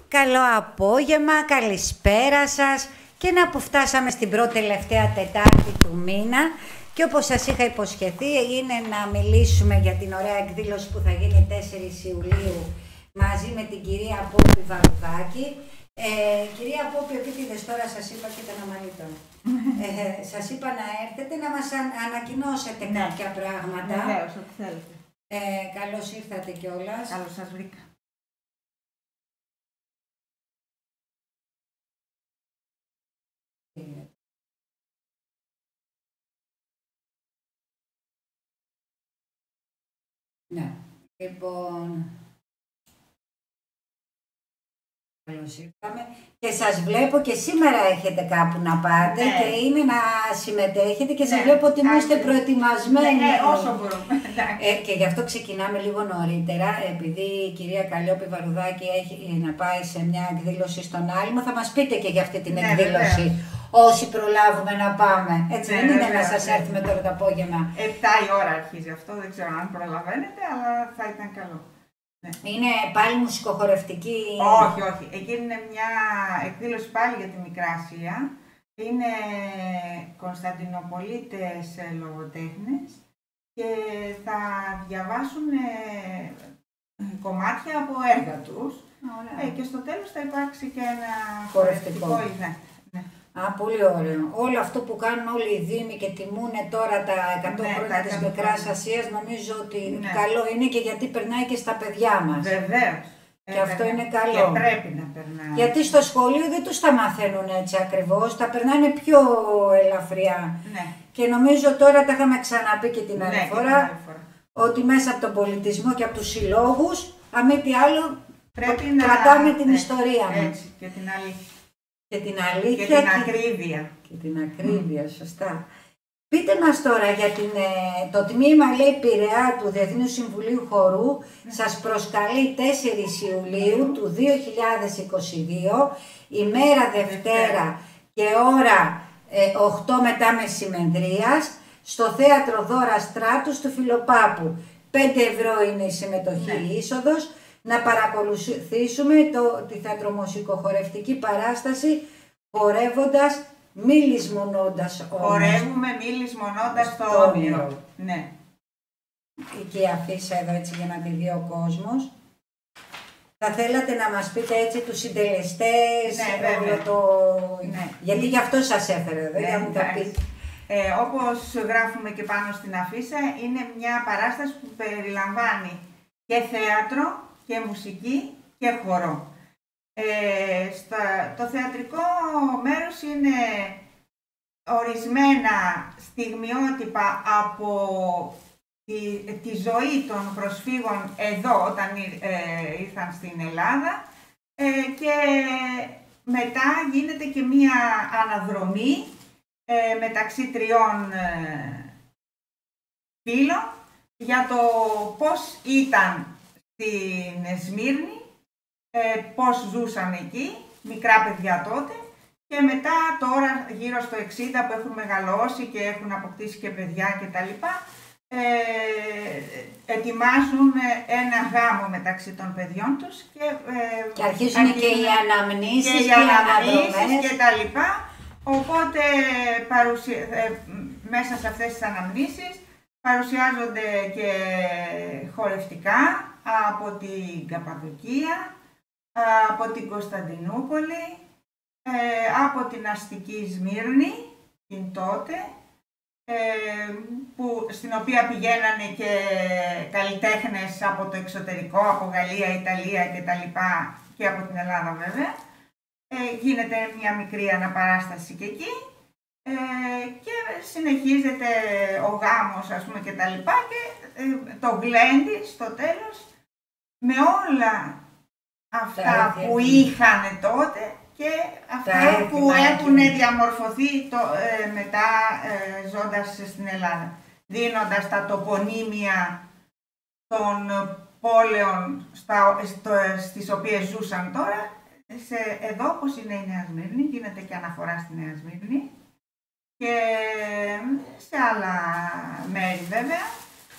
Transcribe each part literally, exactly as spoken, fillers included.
Καλό απόγευμα, καλησπέρα σας και να που φτάσαμε στην πρώτη τελευταία Τετάρτη του μήνα και όπως σας είχα υποσχεθεί είναι να μιλήσουμε για την ωραία εκδήλωση που θα γίνει τέσσερις Ιουλίου μαζί με την κυρία Πόπη Βαρουδάκη. Ε, κυρία Πόπη, επίτηδες τώρα σας είπα και τα αναμαλίτω. ε, σας είπα να έρθετε να μας ανακοινώσετε ναι. κάποια πράγματα. Βεβαίως, ό,τι θέλετε. Ε, καλώς ήρθατε κιόλας. Καλώς σας βρήκα. Ναι, λοιπόν, καλώς ήρθαμε και σας βλέπω και σήμερα έχετε κάπου να πάτε ναι. και είναι να συμμετέχετε και σας ναι. βλέπω ότι είστε προετοιμασμένοι. Ναι, ναι, όσο μπορούμε. Ε, και γι' αυτό ξεκινάμε λίγο νωρίτερα, επειδή η κυρία Καλλιόπη Βαρουδάκη έχει να πάει σε μια εκδήλωση στον Άλυμο, θα μας πείτε και για αυτή την ναι, εκδήλωση. Βέβαια. Όσοι προλάβουμε να πάμε. Έτσι δεν ναι, είναι να σας έρθουμε τώρα το απόγευμα. Επτά η ώρα αρχίζει αυτό, δεν ξέρω αν προλαβαίνετε, αλλά θα ήταν καλό. Ναι. Είναι πάλι μουσικοχορευτική. Όχι, όχι. Εκείνη είναι μια εκδήλωση πάλι για τη Μικρά Ασία. Είναι Κωνσταντινοπολίτες λογοτέχνες και θα διαβάσουν κομμάτια από έργα τους. Ε, και στο τέλος θα υπάρξει και ένα χορευτικό. Ναι. Α, πολύ ωραίο. Όλο αυτό που κάνουν όλοι οι Δήμοι και τιμούν τώρα τα εκατό ναι, χρόνια της Μικράς Ασίας, νομίζω ότι ναι. καλό είναι και γιατί περνάει και στα παιδιά μας. Βεβαίως. Και ε, αυτό βέβαια. είναι καλό. Και πρέπει να περνάει. Γιατί στο σχολείο δεν τους τα μαθαίνουν έτσι ακριβώς, τα περνάνε πιο ελαφριά. Ναι. Και νομίζω τώρα τα είχαμε ξαναπεί και την άλλη ναι, φορά, φορά, ότι μέσα από τον πολιτισμό και από τους συλλόγους, αν μη τι άλλο, πρέπει κρατάμε να... την ναι, ιστορία μας. Έτσι, και την αλήθεια. Και την αλήθεια και την ακρίβεια. Και την ακρίβεια, mm. σωστά. Πείτε μας τώρα για την, το τμήμα, λέει, Πειραιά του Διεθνούς Συμβουλίου Χορού mm. σας προσκαλεί τέσσερις Ιουλίου mm. του δύο χιλιάδες είκοσι δύο, ημέρα Δευτέρα mm. και ώρα ε, οκτώ μετά μεσημεδρίας, στο Θέατρο Δώρα Στράτους του Φιλοπάπου. πέντε ευρώ είναι η συμμετοχή mm. είσοδος. Να παρακολουθήσουμε το, τη θεατρομουσικοχορευτική παράσταση χορεύοντας μη λησμονώντας όμως. Χορεύουμε μη λησμονώντας το, το όνειρο. όνειρο. Ναι. Και η αφίσα εδώ έτσι για να τη δει ο κόσμος. Θα θέλατε να μας πείτε έτσι τους συντελεστές, ναι, βέβαια. Το... Ναι. γιατί γι' αυτό σας έφερα εδώ, ναι, για να μου τα πείτε. Ε, όπως γράφουμε και πάνω στην αφίσα, είναι μια παράσταση που περιλαμβάνει και θέατρο, και μουσική και χορό. Ε, στα, το θεατρικό μέρος είναι ορισμένα στιγμιότυπα από τη, τη ζωή των προσφύγων εδώ όταν ε, ήρθαν στην Ελλάδα ε, και μετά γίνεται και μία αναδρομή ε, μεταξύ τριών ε, φίλων για το πώς ήταν στην Σμύρνη, ε, πώς ζούσαν εκεί, μικρά παιδιά τότε και μετά τώρα γύρω στο εξήντα που έχουν μεγαλώσει και έχουν αποκτήσει και παιδιά κτλ. Ε, ετοιμάζουν ένα γάμο μεταξύ των παιδιών τους και, ε, και αρχίζουν, αρχίζουν και οι αναμνήσεις και, και, οι αναμνήσεις και τα λοιπά. Οπότε παρουσια... ε, μέσα σε αυτές τις αναμνήσεις παρουσιάζονται και χορευτικά από την Καπαδοκία, από την Κωνσταντινούπολη, από την αστική Σμύρνη, την τότε, που, στην οποία πηγαίνανε και καλλιτέχνες από το εξωτερικό, από Γαλλία, Ιταλία κτλ. Και από την Ελλάδα βέβαια. Γίνεται μια μικρή αναπαράσταση και εκεί. Ε, και συνεχίζεται ο γάμος, ας πούμε, και τα λοιπά και ε, το γλέντι στο τέλος με όλα αυτά που είχαν τότε και αυτά που έχουν διαμορφωθεί το, ε, μετά ε, ζώντας στην Ελλάδα, δίνοντας τα τοπονύμια των πόλεων στα, στο, στις οποίες ζούσαν τώρα. Σε, εδώ, όπως είναι η Νέα Σμύρνη, γίνεται και αναφορά στη Νέα Σμύρνη και σε άλλα μέρη βέβαια.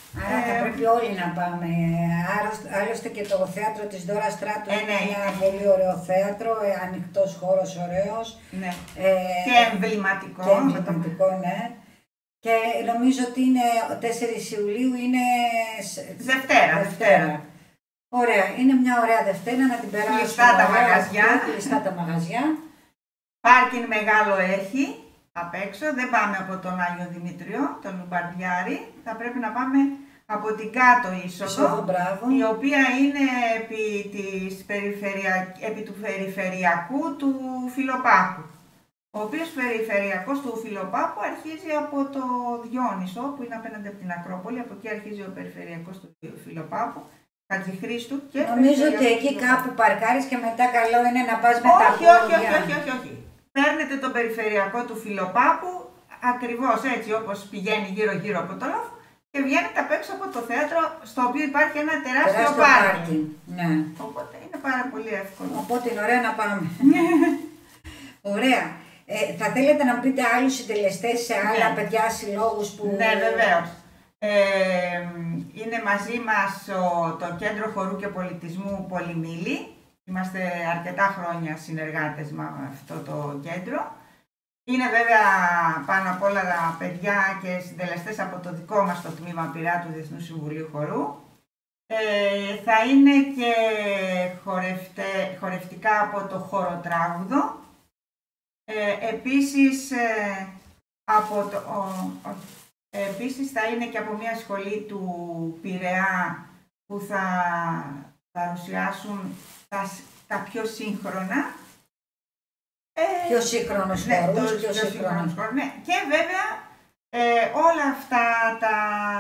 Άρα θα Ε, πρέπει όλοι να πάμε. Άρρωσ- Άλλωστε και το θέατρο της Δώρα Στράτου Ε, είναι ναι, ένα είναι. πολύ ωραίο θέατρο, ε, ανοιχτός χώρος ωραίος. Ναι. Ε, Και εμβληματικό. και εμβληματικό, ναι. Και νομίζω ότι είναι ο τέσσερις Ιουλίου είναι σ- Δευτέρα, Δευτέρα. Ωραία, είναι μια ωραία Δευτέρα να την περάσουμε. Κλειστά τα ωραία, μαγαζιά. Κλειστά τα μαγαζιά. Πάρκινγκ μεγάλο έχει απ' έξω, δεν πάμε από τον Άγιο Δημήτριο, τον Λουμπαρδιάρη, θα πρέπει να πάμε από την κάτω είσοδο, Είσοδο, μπράβο. η οποία είναι επί, της περιφερεια... επί του περιφερειακού του Φιλοπάπου. Ο οποίος περιφερειακός του Φιλοπάπου αρχίζει από το Διόνυσο, που είναι απέναντι από την Ακρόπολη, από εκεί αρχίζει ο περιφερειακός του Φιλοπάπου, Χατζηχρήστου και Νομίζω ότι περιφερειακός εκεί του κάπου παρκάρεις και μετά καλό είναι να πας με τα όχι, όχι, όχι, όχι, όχι, όχι. Παίρνετε τον περιφερειακό του Φιλοπάπου, ακριβώς έτσι όπως πηγαίνει γύρω-γύρω από το λόφο και βγαίνετε απ' έξω από το θέατρο, στο οποίο υπάρχει ένα τεράστιο, Τεράστιο πάρκινγκ. πάρκινγκ. Ναι. Οπότε είναι πάρα πολύ εύκολο. Οπότε είναι ωραία να πάμε. Ωραία. Ε, θα θέλετε να πείτε άλλους συντελεστές σε άλλα Ναι. παιδιά συλλόγους που... Ναι, βεβαίως. Ε, είναι μαζί μας ο, το Κέντρο Χορού και Πολιτισμού Πολυμήλη. Είμαστε αρκετά χρόνια συνεργάτες με αυτό το κέντρο. Είναι βέβαια πάνω απ' όλα τα παιδιά και συντελεστές από το δικό μας το τμήμα Πειραιά του Διεθνούς Συμβουλίου Χορού. Ε, θα είναι και χορευτε, χορευτικά από το χοροτράγουδο. Ε, επίσης, ε, από το, ο, ο, επίσης θα είναι και από μια σχολή του Πειραιά που θα παρουσιάσουν τα, τα πιο σύγχρονα. Ε, Πιο σύγχρονος ναι, χορούς, τους πιο πιο σύγχρονος. σύγχρονους χορούς, ναι. Και βέβαια ε, όλα αυτά τα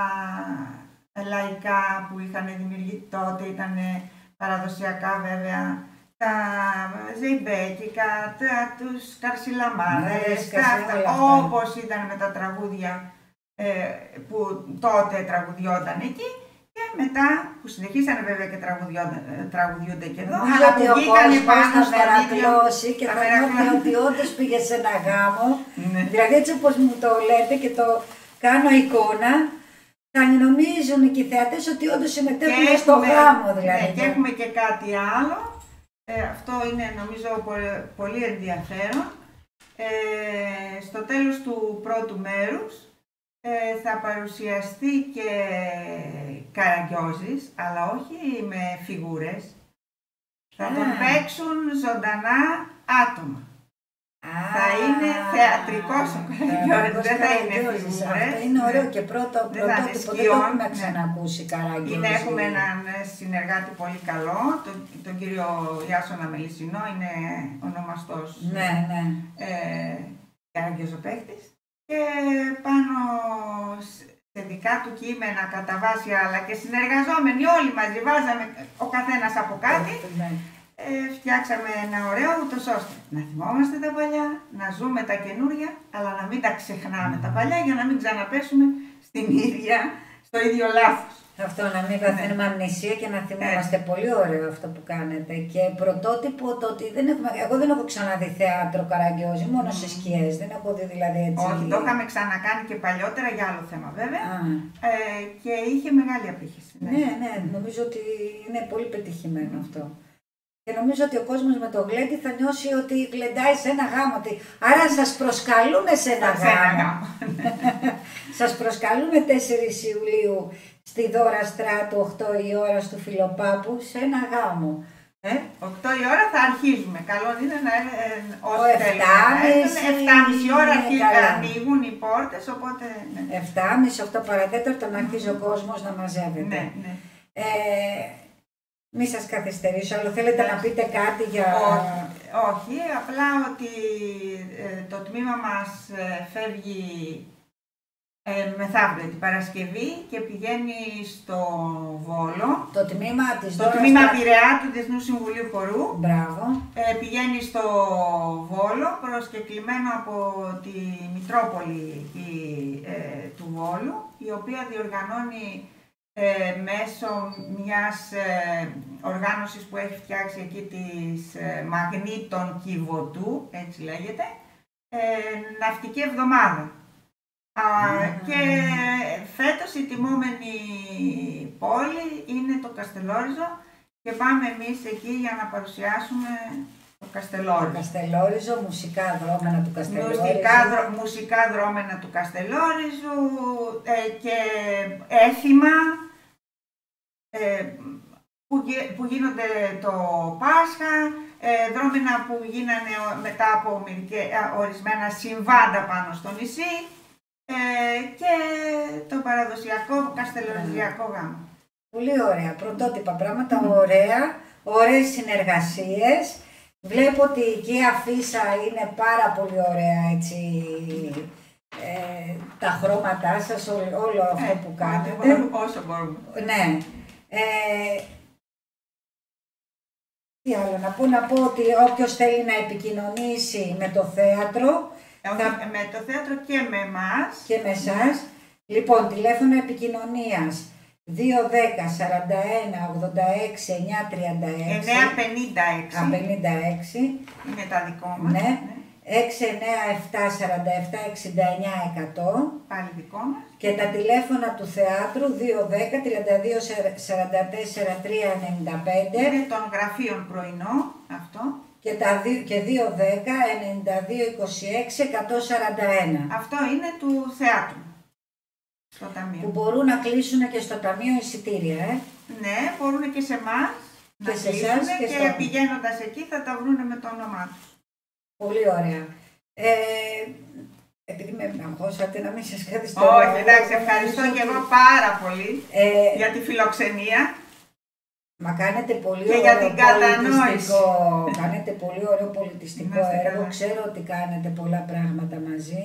λαϊκά που είχαν δημιουργηθεί τότε ήταν παραδοσιακά βέβαια, τα ζεϊμπέκικα, τα, τους καρσιλαμάδες, Ναι, τα, όλα τα, αυτά. όπως ήταν με τα τραγούδια ε, που τότε τραγουδιόταν εκεί και μετά που συνεχίσανε βέβαια και τραγουδιούνται και εδώ, Νομίζω αλλά ότι που ο βγήκανε κόσμος πάνω θα στο μερακλώσει και θα θα νιώθει μερακλώσει. ότι όντως πήγε σε ένα γάμο. Ναι. Δηλαδή έτσι όπως μου το λέτε και το κάνω εικόνα, θα νομίζουν και οι θεατές ότι όντως συμμετέχουν στο έχουμε- γάμο δηλαδή. Ναι, και έχουμε και κάτι άλλο. Ε, αυτό είναι νομίζω πο- πολύ ενδιαφέρον. Ε, στο τέλος του πρώτου μέρους ε, θα παρουσιαστεί και Καραγκιόζης, αλλά όχι με φιγούρες. Θα Α. τον παίξουν ζωντανά άτομα. Α, Θα είναι θεατρικός ο Καραγκιόζης, δεν θα είναι Καραγκιόζης. φιγούρες. Αυτό είναι ωραίο και πρώτο Δεν θα είναι πρωτότυπο, δεν το σκιών, έχουμε ναι. ξανακούσει Καραγκιόζη. Είναι, έχουμε έναν συνεργάτη πολύ καλό, τον, τον κύριο Ιάσονα Μελισσινό, είναι ονομαστός Ναι, ναι. ε, καραγκιόζοπαίχτης. Και πάνω σε δικά του κείμενα κατά βάση, αλλά και συνεργαζόμενοι όλοι μαζί, βάζαμε ο καθένας από κάτι, Ναι. ε, φτιάξαμε ένα ωραίο ούτως ώστε να θυμόμαστε τα παλιά, να ζούμε τα καινούρια, αλλά να μην τα ξεχνάμε τα παλιά για να μην ξαναπέσουμε στην ίδια, στο ίδιο λάθος. Αυτό να μην παθαίνουμε αμνησία και να θυμόμαστε. Πολύ ωραίο αυτό που κάνετε. Και πρωτότυπο το ότι δεν έχουμε. Εγώ δεν έχω ξαναδεί θέατρο Καραγκιόζη, μόνο σε σκιές. Δεν έχω δει δηλαδή έτσι. Όχι, το είχαμε ξανακάνει και παλιότερα για άλλο θέμα βέβαια. Α, Ε, και είχε μεγάλη απήχηση. ναι, ναι, νομίζω ότι είναι πολύ πετυχημένο αυτό. Και νομίζω ότι ο κόσμος με το γλέντι θα νιώσει ότι γλεντάει σε ένα γάμο. Ότι... Άρα σας προσκαλούμε σε ένα Σε ένα γάμο. γάμο. Σας προσκαλούμε τέσσερις Ιουλίου στη Δώρα Στράτου, οκτώ η ώρα του Φιλοπάπου, σε ένα γάμο. Ε? οκτώ η ώρα θα αρχίζουμε. Καλό είναι να ε, όσοι Ο θέλουν να εφτάμιση έρθουν. εφτά και μισή ώρα είναι αρχίζουν, καλά. ανοίγουν οι πόρτες, οπότε ναι. εφτά και μισή, οκτώ παρατέταρτο να αρχίζει ο κόσμος να μαζεύεται. Ναι, ναι. Ε, μη σας καθυστερήσω, αλλά θέλετε να πείτε κάτι για... Όχι, όχι, απλά ότι ε, το τμήμα μας ε, φεύγει ε, μεθαύριο την Παρασκευή και πηγαίνει στο Βόλο. Το τμήμα της Το Δώρας τμήμα Στράτου. Πειραιά του Διεθνού Συμβουλίου Χορού Μπράβο. ε, πηγαίνει στο Βόλο, προσκεκλημένο από τη Μητρόπολη η, ε, του Βόλου, η οποία διοργανώνει ε, μέσω μιας ε, οργάνωσης που έχει φτιάξει εκεί της ε, Μαγνήτων Κιβωτού, έτσι λέγεται, ε, ναυτική εβδομάδα. Α, και φέτος η τιμόμενη πόλη είναι το Καστελόριζο και πάμε εμείς εκεί για να παρουσιάσουμε το Καστελόριζο. Καστελόριζο, μουσικά δρόμενα του Καστελόριζου. Μουσικά, δρο, μουσικά δρόμενα του Καστελόριζου ε, και έθιμα ε, που, που γίνονται το Πάσχα, ε, δρόμενα που γίνανε μετά από μερικέ, ορισμένα συμβάντα πάνω στο νησί ε, και το παραδοσιακό καστελοριζιακό γάμο. Πολύ ωραία, πρωτότυπα πράγματα, ωραία, ωραίες συνεργασίες. Βλέπω ότι η οικία Φύσα είναι πάρα πολύ ωραία, έτσι, ε, τα χρώματά σας, ό, όλο αυτό ε, που κάνετε. Μπορούμε, όσο μπορούμε. Ναι. Ε, τι άλλο να πω, να πω ότι όποιος θέλει να επικοινωνήσει με το θέατρο, θα... με το θέατρο και με εμάς. Και με εσάς. Λοιπόν, τηλέφωνο επικοινωνίας δύο δέκα σαράντα ένα ογδόντα έξι εννιακόσια τριάντα έξι. εννιακόσια πενήντα έξι. πενήντα έξι. Είναι τα δικό μας. Ναι. έξι εννιά επτά σαράντα επτά εξήντα εννιά εκατό. Πάλι δικό μας. Και τα τηλέφωνα του θεάτρου δύο δέκα τριάντα δύο σαράντα τέσσερα τρία ενενήντα πέντε. Είναι των γραφείων πρωινό αυτό. Και, τα δύο, και δύο δέκα ενενήντα δύο είκοσι έξι εκατόν σαράντα ένα. Αυτό είναι του θεάτρου. Στο ταμείο. Που μπορούν να κλείσουν και στο ταμείο εισιτήρια, ε. Ναι, μπορούν και σε εμάς να σε κλείσουν και, και στο... πηγαίνοντας εκεί θα τα βρούνε με το όνομά τους. Πολύ ωραία. Ε, επειδή με αγχώσατε να μην σας καθυστερώ. Όχι, εντάξει, ευχαριστώ και εγώ πάρα πολύ ε, για τη φιλοξενία. Μα κάνετε πολύ και ωραίο για την πολιτιστικό, κάνετε πολύ ωραίο πολιτιστικό έργο, καλά. Ξέρω ότι κάνετε πολλά πράγματα μαζί.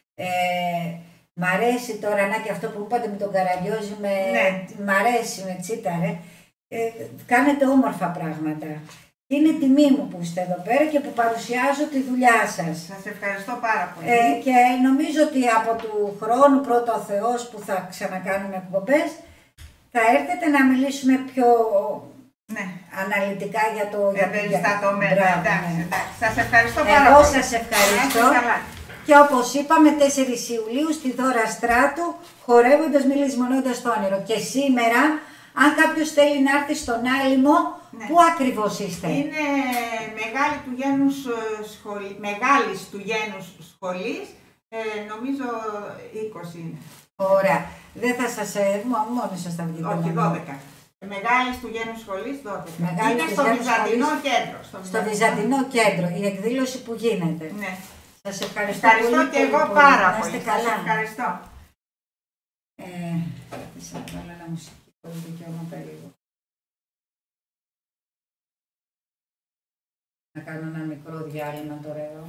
Ε, μ' αρέσει τώρα, να και αυτό που είπατε με τον Καραγκιόζη, με, ναι. μ' αρέσει με Τσίταρε. Ε, κάνετε όμορφα πράγματα. Είναι τιμή μου που είστε εδώ πέρα και που παρουσιάζω τη δουλειά σας. Σας ευχαριστώ πάρα πολύ. Ε, και νομίζω ότι από του χρόνου πρώτα ο Θεός που θα ξανακάνουμε εκπομπές, θα έρθετε να μιλήσουμε πιο ναι. αναλυτικά για το... Εμπεριστατωμένα, εντάξει, ναι. εντάξει. Σας ευχαριστώ πάρα Εγώ πολύ. Εγώ σας ευχαριστώ. Και όπως είπαμε, τέσσερις Ιουλίου στη Δώρα Στράτου, χορεύοντας, μιλισμονώντας το όνειρο. Και σήμερα, αν κάποιος θέλει να έρθει στον Άλυμο, ναι. Πού ακριβώς είστε? Είναι μεγάλη του γένους σχολή, μεγάλης του γένους σχολής, ε, νομίζω είκοσι είναι. Ωραία. Δεν θα σας, ε, μόνο σας θα βγείτε. Όχι, δώδεκα. Μεγάλης του γένους σχολής, δώδεκα. Μεγάλης είναι στο Βυζαντινό σχολής, κέντρο. Στο, στο Βυζαντινό κέντρο, η εκδήλωση που γίνεται. Ναι. Σας ευχαριστώ, ευχαριστώ πολύ, και πολύ, εγώ πολύ, πάρα πολύ. πολύ. Καλά. Σας ευχαριστώ. Ε, θα βάλω ένα μουσικό δικαιώματα λίγο. Να κάνω ένα μικρό διάλειμμα τώρα εδώ.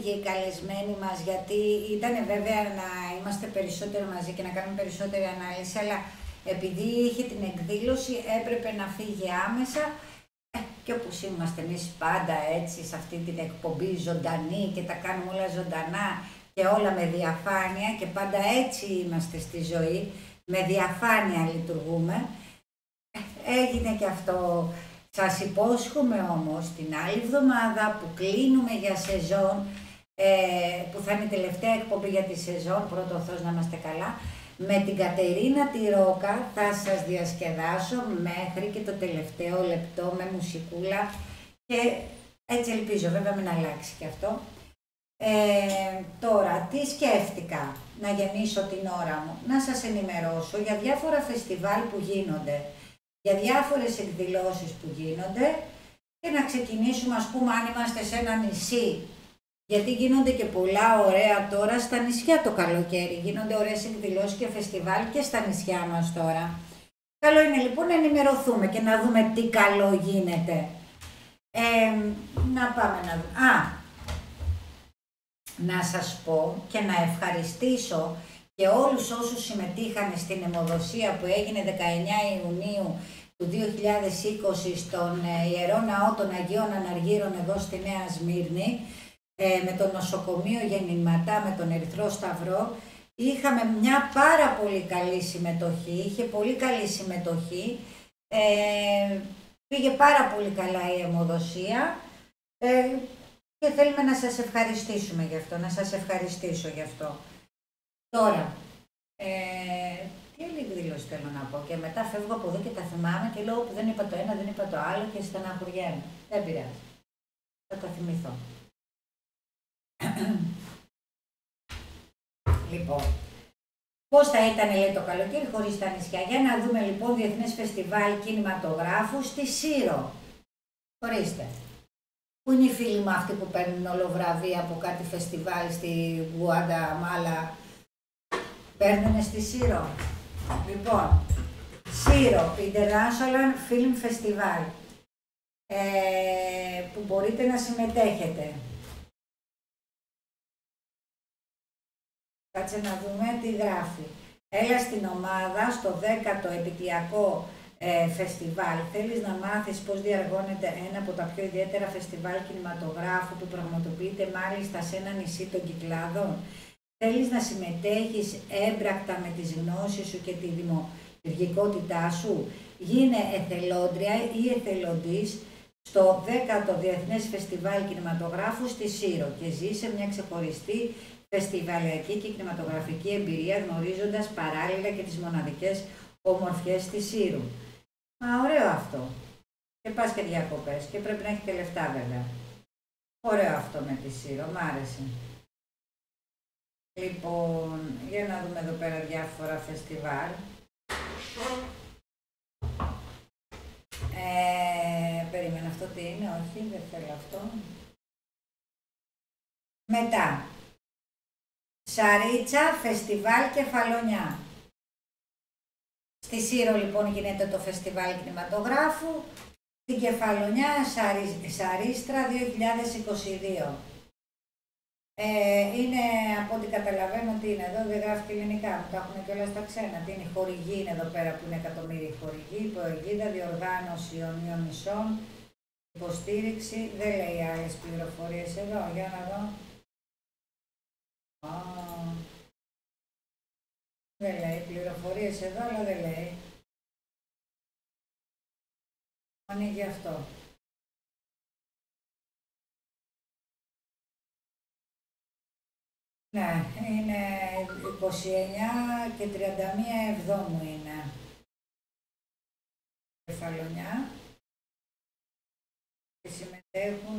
έφυγε η καλεσμένη μας, γιατί ήταν βέβαια να είμαστε περισσότερο μαζί και να κάνουμε περισσότερη ανάλυση, αλλά επειδή είχε την εκδήλωση έπρεπε να φύγει άμεσα. Ε, και όπως είμαστε εμείς πάντα έτσι σε αυτή την εκπομπή ζωντανή και τα κάνουμε όλα ζωντανά και όλα με διαφάνεια και πάντα έτσι είμαστε στη ζωή, με διαφάνεια λειτουργούμε, ε, έγινε και αυτό. Σας υπόσχομαι όμως την άλλη εβδομάδα που κλείνουμε για σεζόν, ε, που θα είναι η τελευταία εκπομπή για τη σεζόν, πρώτο Θεός να είμαστε καλά, με την Κατερίνα τη Ρόκα θα σας διασκεδάσω μέχρι και το τελευταίο λεπτό με μουσικούλα και έτσι ελπίζω, βέβαια μην αλλάξει και αυτό. Ε, τώρα, τι σκέφτηκα να γεμίσω την ώρα μου, να σας ενημερώσω για διάφορα φεστιβάλ που γίνονται, για διάφορες εκδηλώσεις που γίνονται και να ξεκινήσουμε, ας πούμε, αν είμαστε σε ένα νησί, γιατί γίνονται και πολλά ωραία τώρα στα νησιά το καλοκαίρι, γίνονται ωραίες εκδηλώσεις και φεστιβάλ και στα νησιά μας τώρα. Καλό είναι λοιπόν να ενημερωθούμε και να δούμε τι καλό γίνεται. Ε, να πάμε να δούμε. Α, να σας πω και να ευχαριστήσω και όλους όσους συμμετείχαν στην αιμοδοσία που έγινε δεκαεννιά Ιουνίου του δύο χιλιάδες είκοσι στον Ιερό Ναό των Αγίων Αναργύρων εδώ στη Νέα Σμύρνη, ε, με το νοσοκομείο Γεννηματά, με τον Ερυθρό Σταυρό. Είχαμε μια πάρα πολύ καλή συμμετοχή, είχε πολύ καλή συμμετοχή, ε, πήγε πάρα πολύ καλά η αιμοδοσία ε, και θέλουμε να σας ευχαριστήσουμε γι' αυτό, να σας ευχαριστήσω γι' αυτό. Τώρα, ε, τι άλλη εκδήλωση θέλω να πω και μετά φεύγω από εδώ και τα θυμάμαι και λέω που δεν είπα το ένα, δεν είπα το άλλο και στεναχωριέμαι. Δεν πειράζει, θα τα θυμηθώ. Λοιπόν, πώς θα ήταν, λέει, το καλοκαίρι χωρίς τα νησιά. Για να δούμε λοιπόν Διεθνές Φεστιβάλ Κινηματογράφου στη Σύρο. Ορίστε. Πού είναι οι φίλοι μου αυτοί που παίρνουν ολοβραβεία από κάτι φεστιβάλ στη Γουανταμάλα, παίρνουνε στη Σύρο. Λοιπόν, Σύρο International Film Festival, ε, που μπορείτε να συμμετέχετε. Κάτσε να δούμε τι γράφει. Έλα στην ομάδα στο δέκατο επαιτειακό ε, φεστιβάλ. Θέλεις να μάθεις πώς διαργώνεται ένα από τα πιο ιδιαίτερα φεστιβάλ κινηματογράφου που πραγματοποιείται μάλιστα σε ένα νησί των Κυκλάδων. Θέλεις να συμμετέχεις έμπρακτα με τις γνώσεις σου και τη δημιουργικότητά σου. Γίνε εθελόντρια ή εθελοντής στο δέκατο Διεθνές Φεστιβάλ Κινηματογράφου στη Σύρο και ζήσε μια ξεχωριστή φεστιβαλιακή και κινηματογραφική εμπειρία γνωρίζοντας παράλληλα και τις μοναδικές ομορφιές της Σύρου. Μα ωραίο αυτό. Και πας και διακοπές και πρέπει να έχει και λεφτά βέβαια. Ωραίο αυτό με τη Σύρο, μ' άρεσε. Λοιπόν, για να δούμε εδώ πέρα διάφορα φεστιβάλ. Ε, περίμενα αυτό τι είναι, όχι, δεν θέλω αυτό. Μετά. Σαρίτσα, φεστιβάλ Κεφαλονιά. Στη Σύρο λοιπόν γίνεται το φεστιβάλ κινηματογράφου, στην Κεφαλονιά Σαρί, Σαρίστρα δύο χιλιάδες είκοσι δύο. Ε, είναι από ό,τι καταλαβαίνω τι είναι εδώ, δεν γράφει και ελληνικά, μου τα έχουν και όλα στα ξένα. Τι είναι, η χορηγή είναι εδώ πέρα που είναι εκατομμύρια χορηγή, προεγίδα, διοργάνωση ιονίων νησών, υποστήριξη, δεν λέει άλλες πληροφορίες εδώ, για να δω. Oh. Δεν λέει πληροφορίες εδώ, αλλά δεν λέει. Ανοίγει αυτό. Ναι, είναι είκοσι εννιά και τριάντα μία Εβδόμου είναι. Κεφαλονιά. Και συμμετέχουν.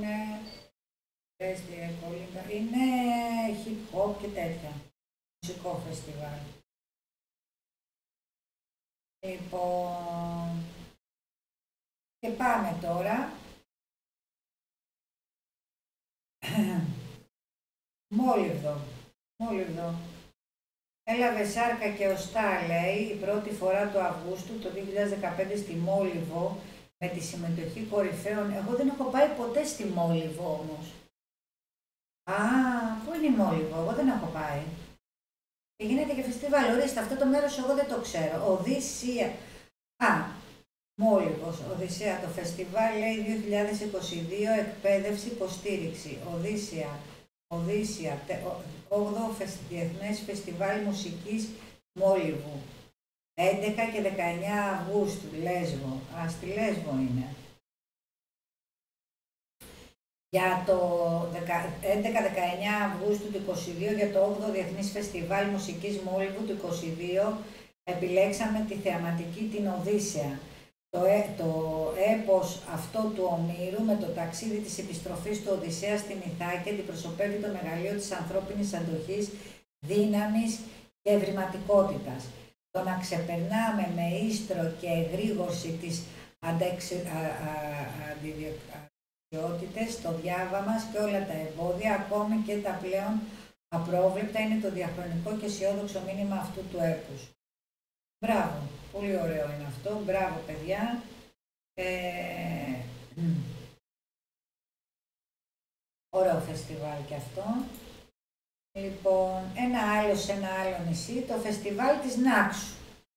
Είναι hip hop και τέτοια. Μουσικό φεστιβάλ. Λοιπόν, και πάμε τώρα. Μόλιβδο. Μόλιβδο. Έλαβε σάρκα και οστά, λέει, η πρώτη φορά του Αυγούστου το δύο χιλιάδες δεκαπέντε στη Μόλιβο με τη συμμετοχή κορυφαίων. Εγώ δεν έχω πάει ποτέ στη Μόλιβο όμως. Α, πού είναι η Μόλιβο, εγώ δεν έχω πάει. Και γίνεται και φεστιβάλ, ορίστε, αυτό το μέρος εγώ δεν το ξέρω. Οδύσσια. Α, Μόλιβος, Οδυσσέα, το φεστιβάλ λέει δύο χιλιάδες είκοσι δύο, εκπαίδευση, υποστήριξη. Οδύσσια, Οδύσσια, όγδοο Διεθνές Φεστιβάλ Μουσικής Μόλιβου. έντεκα και δεκαεννιά Αυγούστου, Λέσβο. Α, στη Λέσβο είναι. Για το έντεκα δεκαεννιά Αυγούστου του είκοσι δύο, για το όγδοο Διεθνής Φεστιβάλ Μουσικής Μόλιβου του είκοσι δύο, επιλέξαμε τη θεαματική την Οδύσσεα. Το, ε, το έπος αυτό του Ομήρου με το ταξίδι της επιστροφής του Οδυσσέα στην Ιθάκη αντιπροσωπεύει το μεγαλείο της ανθρώπινης αντοχής, δύναμης και ευρηματικότητας. Το να ξεπερνάμε με ίστρο και εγρήγορση της αντιδιοκτησιότητες, το διάβα μας και όλα τα εμπόδια, ακόμη και τα πλέον απρόβλεπτα, είναι το διαχρονικό και αισιόδοξο μήνυμα αυτού του έπους. Μπράβο, πολύ ωραίο είναι αυτό, μπράβο παιδιά. Ε, ωραίο φεστιβάλ και αυτό. Λοιπόν, ένα άλλο σε ένα άλλο νησί, το φεστιβάλ της Νάξου.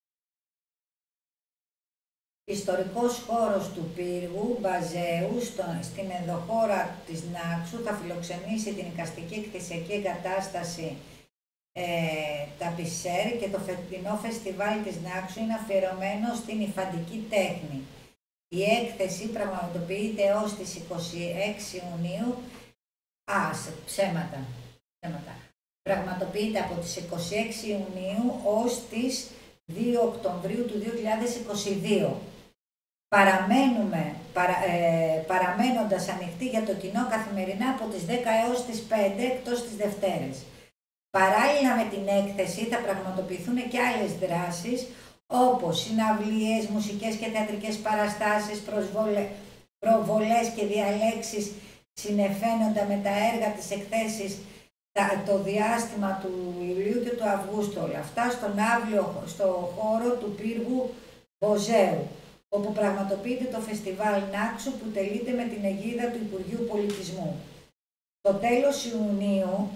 Ιστορικός χώρος του πύργου Μπαζέου στο, στην ενδοχώρα της Νάξου θα φιλοξενήσει την εικαστική εκθεσιακή εγκατάσταση ε, τα Πισέρ, και το φετινό φεστιβάλ της Νάξου είναι αφιερωμένο στην υφαντική τέχνη. Η έκθεση πραγματοποιείται ως τις είκοσι έξι Ιουνίου, α, σε ψέματα, ψέματα, πραγματοποιείται από τις είκοσι έξι Ιουνίου ως τις δύο Οκτωβρίου του δύο χιλιάδες είκοσι δύο. Παραμένουμε, παρα, ε, παραμένοντας ανοιχτοί για το κοινό καθημερινά από τις δέκα έως τις πέντε, εκτός τις Δευτέρες. Παράλληλα με την έκθεση θα πραγματοποιηθούν και άλλες δράσεις, όπως συναυλίες, μουσικές και θεατρικές παραστάσεις, προσβολε, προβολές και διαλέξεις συνεφαίνοντα με τα έργα της εκθέσης το διάστημα του Ιουλίου και του Αυγούστου. Όλα αυτά στον αύριο, στο χώρο του πύργου Μποζέου, όπου πραγματοποιείται το φεστιβάλ Νάξου που τελείται με την αιγίδα του Υπουργείου Πολιτισμού. Το τέλος Ιουνίου,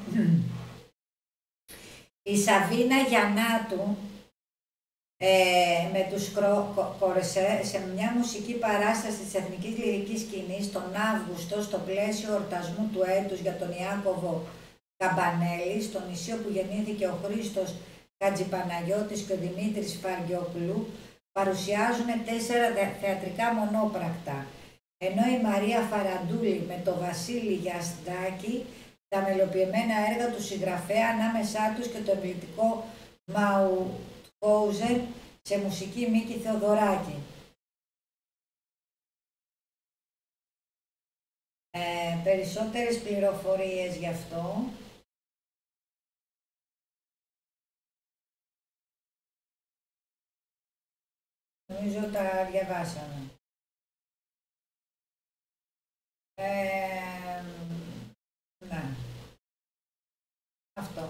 η Σαβίνα Γιαννάτου ε, με τους Κορεσέ σε μια μουσική παράσταση της Εθνικής Λυρικής Σκηνής τον Αύγουστο στο πλαίσιο ορτασμού του έτους για τον Ιάκωβο Καμπανέλη, στο νησί όπου γεννήθηκε ο Χρήστος Χατζηπαναγιώτης και ο Δημήτρης Φαργιοκλού, παρουσιάζουν τέσσερα θεατρικά μονόπρακτα, ενώ η Μαρία Φαραντούλη με το Βασίλη Γιασδάκη τα μελοποιημένα έργα του συγγραφέα, ανάμεσά τους και το εμπληκτικό Μαουτχόουζεν σε μουσική Μίκη Θεοδωράκη. Ε, περισσότερες πληροφορίες γι' αυτό νομίζω τα διαβάσαμε. Ε, ναι. Αυτό.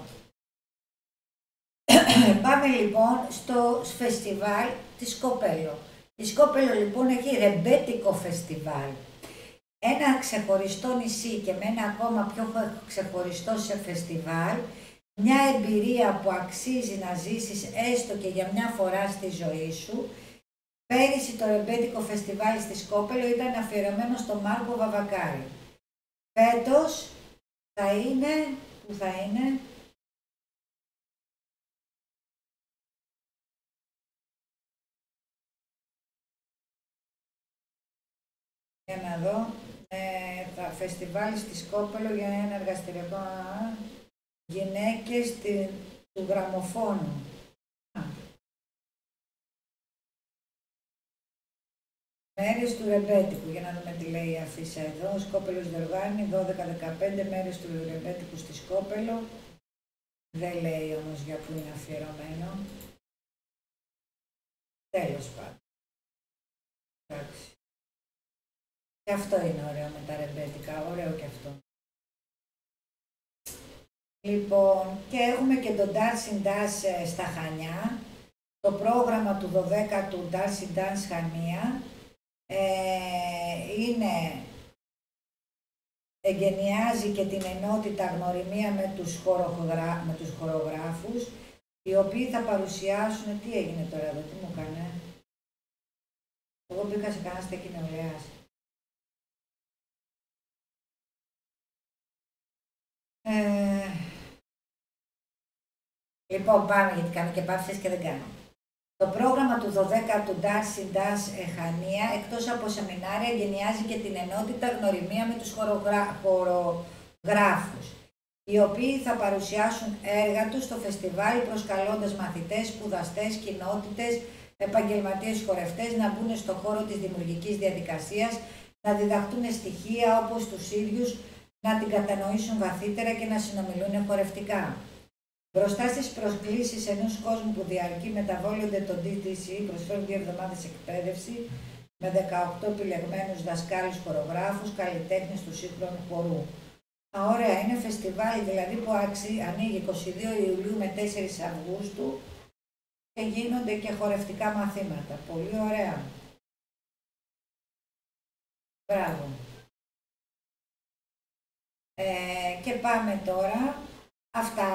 Πάμε λοιπόν στο φεστιβάλ της Σκόπελο. Η Σκόπελο λοιπόν έχει ρεμπέτικο φεστιβάλ. Ένα ξεχωριστό νησί και με ένα ακόμα πιο ξεχωριστό σε φεστιβάλ, μια εμπειρία που αξίζει να ζήσεις έστω και για μια φορά στη ζωή σου. Πέρυσι το ρεμπέτικο φεστιβάλ στη Σκόπελο ήταν αφιερωμένο στο Μάρκο Βαβακάρη. Φέτος θα είναι, που θα είναι, για να δω, ε, θα φεστιβάλ στη Σκόπελο για ένα εργαστηριακό γυναίκες του γραμμοφώνου. Μέρες του ρεμπέτικου, για να δούμε τι λέει η αφίσα εδώ. Σκόπελος διοργάνει δώδεκα δεκαπέντε μέρες του ρεμπέτικου στη Σκόπελο. Δεν λέει όμως για πού είναι αφιερωμένο. Τέλος πάντων. Εντάξει. Και αυτό είναι ωραίο με τα ρεμπέτικα, ωραίο και αυτό. Λοιπόν, και έχουμε και το Dancing Dance στα Χανιά. Το πρόγραμμα του δωδέκατου Dancing Dance Χανία. Ε, είναι εγκαινιάζει και την ενότητα γνωριμία με τους, χορογρα... με τους χορογράφους, οι οποίοι θα παρουσιάσουν... Τι έγινε τώρα εδώ, τι μου έκανε? Εγώ μπήκα σε κανένα στέκι νεολαίας. Ε... Λοιπόν, πάμε, γιατί κάνω και παύσεις και δεν κάνω. Το πρόγραμμα του δωδέκατου Ντάρσι Ντάς Εχανία, εκτός από σεμινάρια, εγκαινιάζει και την ενότητα γνωριμία με τους χορογρα... χορογράφους, οι οποίοι θα παρουσιάσουν έργα τους στο φεστιβάλ, προσκαλώντας μαθητές, σπουδαστές, κοινότητες, επαγγελματίες χορευτές να μπουν στο χώρο της δημιουργικής διαδικασίας, να διδαχτούν στοιχεία όπως τους ίδιους, να την κατανοήσουν βαθύτερα και να συνομιλούν χορευτικά. Μπροστά στις προσκλήσεις ενός κόσμου που διαρκεί μεταβάλλονται το ντι τι σι, προσφέρουν δύο εβδομάδες εκπαίδευση με δεκαοκτώ επιλεγμένους δασκάλους χορογράφους, καλλιτέχνες του σύγχρονου χορού. Α, ωραία, είναι φεστιβάλ δηλαδή που ανοίγει είκοσι δύο Ιουλίου με τέσσερις Αυγούστου και γίνονται και χορευτικά μαθήματα. Πολύ ωραία. Μπράβο. Ε, και πάμε τώρα. Αυτά.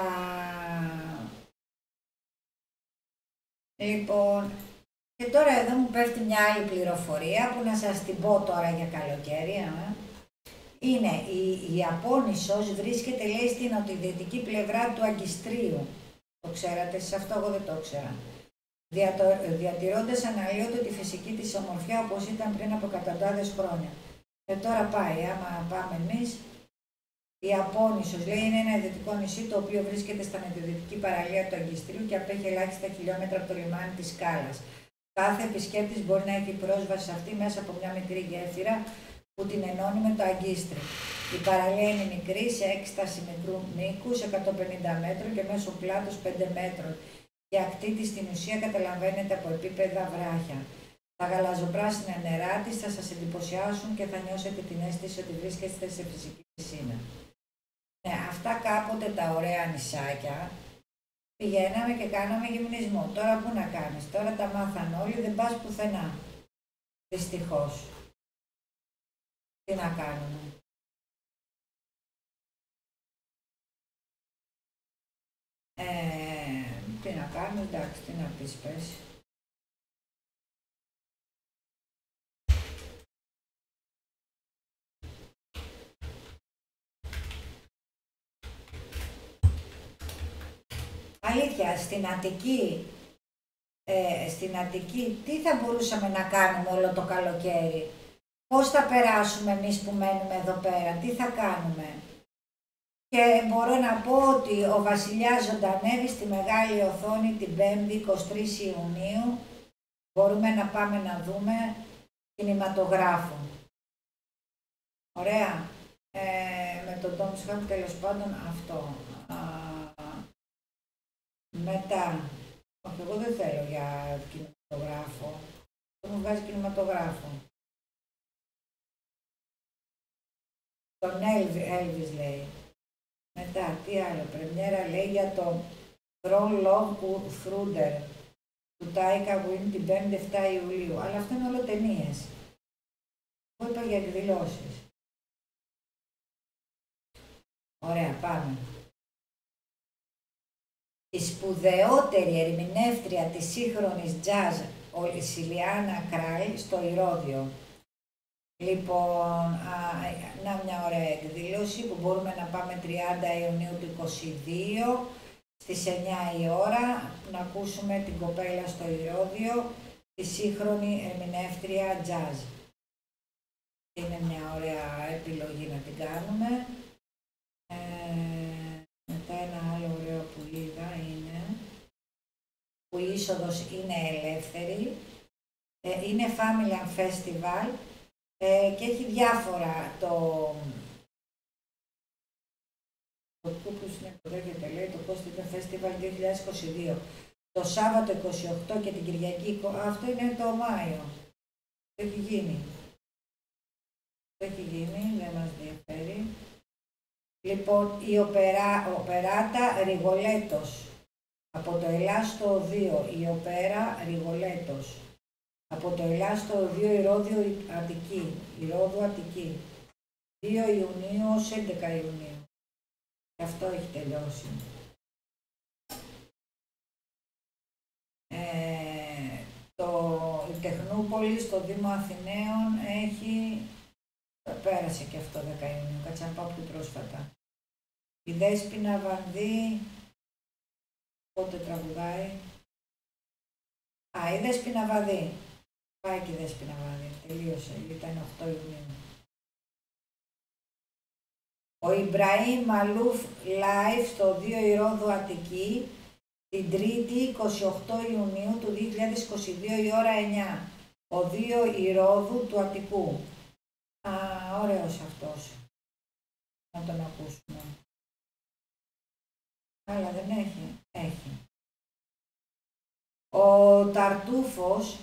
Λοιπόν, και τώρα εδώ μου πέφτει μια άλλη πληροφορία που να σας την πω τώρα για καλοκαίρι. Α. Είναι η, η Απόνησος, βρίσκεται λέει στην νοτιοδυτική πλευρά του Αγκιστρίου. Το ξέρατε εσείς αυτό? Εγώ δεν το ήξερα. Διατηρώντας αναλύονται τη φυσική της ομορφιά όπως ήταν πριν από εκατοντάδες χρόνια. Και τώρα πάει, άμα πάμε εμείς, η Απόνησος λέει είναι ένα ιδιωτικό νησί το οποίο βρίσκεται στα νοτιοδυτική παραλία του Αγκιστρίου και απέχει ελάχιστα χιλιόμετρα από το λιμάνι της Σκάλας. Κάθε επισκέπτης μπορεί να έχει πρόσβαση σε αυτή μέσα από μια μικρή γέφυρα που την ενώνει με το Αγκίστρι. Η παραλία είναι μικρή, σε έκσταση μικρού μήκους, εκατόν πενήντα μέτρων και μέσω πλάτος πέντε μέτρων. Η ακτή της στην ουσία καταλαμβάνεται από επίπεδα βράχια. Τα γαλαζοπράσινα νερά της θα σας εντυπωσιάσουν και θα νιώσετε την αίσθηση ότι βρίσκεστε σε φυσική πισίνα. Ναι, αυτά κάποτε τα ωραία νησάκια πηγαίναμε και κάναμε γυμνισμό. Τώρα που να κάνεις, τώρα τα μάθαν όλοι, δεν πας πουθενά. Δυστυχώς. Τι να κάνουμε. Ε, τι να κάνουμε, εντάξει, τι να πεις, πες. Αλήθεια, στην Αττική, ε, στην Αττική, τι θα μπορούσαμε να κάνουμε όλο το καλοκαίρι? Πώς θα περάσουμε εμείς που μένουμε εδώ πέρα, τι θα κάνουμε? Και μπορώ να πω ότι ο Βασιλιάς ζωντανεύει στη μεγάλη οθόνη την πέμπτη εικοστή τρίτη Ιουνίου. Μπορούμε να πάμε να δούμε κινηματογράφο. Ωραία. Ε, με τον Tom Scott, τέλος πάντων αυτό. Α, μετά. Όχι, εγώ δεν θέλω για κινηματογράφο. Δεν μου βγάζει κινηματογράφο. Τον Elvis λέει. Μετά, τι άλλο, πρεμιέρα λέει για το Throne Love Thunder του Taika Waititi την πέμπτη εφτά Ιουλίου. Αλλά αυτό είναι όλο ταινίες. Εγώ είπα για εκδηλώσεις. Ωραία, πάμε. Η σπουδαιότερη ερμηνεύτρια της σύγχρονης jazz, η Σιλιάνα Κράλ, στο Ηρώδειο. Λοιπόν, α, να μια ωραία εκδήλωση που μπορούμε να πάμε τριάντα Ιουνίου του είκοσι δύο στις εννιά η ώρα να ακούσουμε την κοπέλα στο Ηρώδειο, τη σύγχρονη ερμηνεύτρια jazz. Είναι μια ωραία επιλογή να την κάνουμε. Ε, μετά ένα άλλο ωραίο που είδα είναι που η είσοδος είναι ελεύθερη. Ε, είναι Family Festival. Ε, και έχει διάφορα το το Κούπρους είναι που λέγεται, λέει το Costica Festival δύο χιλιάδες είκοσι δύο. Το Σάββατο είκοσι οκτώ και την Κυριακή, αυτό είναι το Μάιο. Το έχει γίνει. Το έχει γίνει, δεν μας διαφέρει. Λοιπόν, η οπερά, οπεράτα Ριγολέτος. Από το Ελλάς στο Οδείο, η οπέρα Ριγολέτος. Από το Ελλάς στο Οδείο Ηρώδειο Αττική, Ηρώδου Αττική. δύο Ιουνίου ως έντεκα Ιουνίου. Και αυτό έχει τελειώσει. Ε, το, η Τεχνούπολη στο Δήμο Αθηναίων έχει, πέρασε και αυτό δέκα Ιουνίου, κάτσε να πάω πιο πρόσφατα. Η Δέσποινα Βανδύ, πότε τραγουδάει. Α, η Δέσποινα Βανδύ. Πάει και η Δέσποινα Βανδύ, τελείωσε, ήταν οκτώ Ιουνίου. Ο Ιμπραήμ Μαλούφ live στο δύο Ηρώδου Αττική, την Τρίτη είκοσι οκτώ Ιουνίου του δύο χιλιάδες είκοσι δύο η ώρα εννιά. Ο δύο Ηρώδου του Αττικού. Α, ωραίος αυτός. Να τον ακούσουμε. Αλλά δεν έχει. Έχει. Ο Ταρτούφος,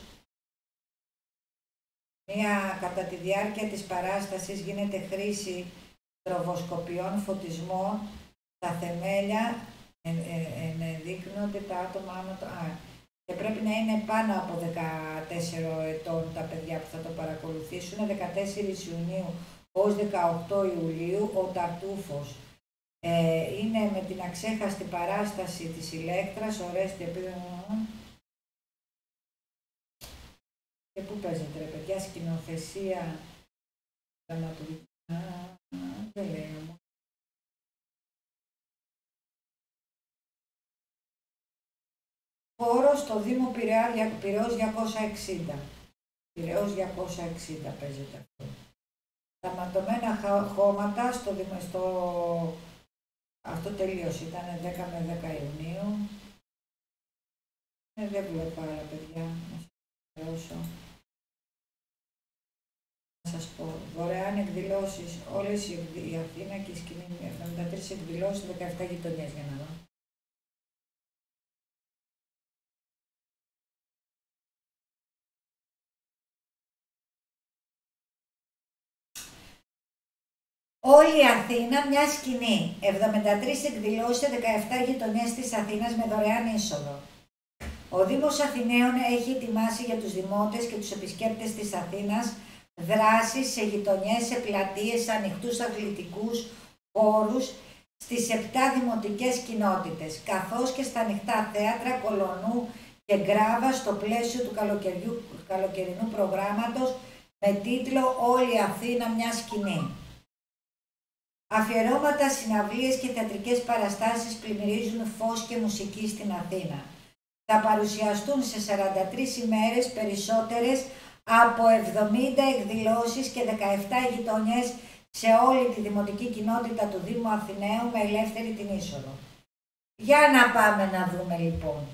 μια κατά τη διάρκεια της παράστασης γίνεται χρήση στροβοσκοπιών φωτισμών στα θεμέλια, ενδείκνονται τα άτομα άνω το... Α, και πρέπει να είναι πάνω από δεκατέσσερα ετών τα παιδιά που θα το παρακολουθήσουν, δεκατέσσερις Ιουνίου ως δεκαοκτώ Ιουλίου. Ο Ταρτούφος ε, είναι με την αξέχαστη παράσταση της Ηλέκτρας, Ορέστη Επίδομο. Και πού παίζεται ρε παιδιά, σκηνοθεσία, δραματουργία, δεν λέει όμως. Χώρο στο Δήμο Πειραιά, Πειραιώς διακόσια εξήντα. Πειραιώς διακόσια εξήντα παίζεται αυτό. Τα ματωμένα χώματα στο Δήμο, στο... αυτό τελείωσε, ήταν δέκα με δέκα Ιουνίου. Ε, δεν βλέπω άλλα παιδιά, να σας πληρώσω. Να σας πω, δωρεάν εκδηλώσεις, όλες οι, η Αθήνα και η Σκηνή, εβδομήντα τρεις εκδηλώσεις, δεκαεπτά γειτονιές για να δω. Όλη η Αθήνα μια σκηνή, εβδομήντα τρεις εκδηλώσεις σε δεκαεπτά γειτονιές της Αθήνας με δωρεάν είσοδο. Ο Δήμος Αθηναίων έχει ετοιμάσει για τους δημότες και τους επισκέπτες της Αθήνας δράσεις σε γειτονιές, σε πλατείες, σε ανοιχτούς αθλητικούς χώρους στις επτά δημοτικές κοινότητες, καθώς και στα ανοιχτά θέατρα Κολονού και Γκράβα στο πλαίσιο του καλοκαιρινού προγράμματος με τίτλο «Όλη η Αθήνα μια σκηνή». Αφιερώματα, συναυλίες και θεατρικές παραστάσεις πλημμυρίζουν φως και μουσική στην Αθήνα. Θα παρουσιαστούν σε σαράντα τρεις ημέρες περισσότερες από εβδομήντα εκδηλώσεις και δεκαεπτά γειτονιές σε όλη τη δημοτική κοινότητα του Δήμου Αθηναίου με ελεύθερη την είσοδο. Για να πάμε να δούμε λοιπόν.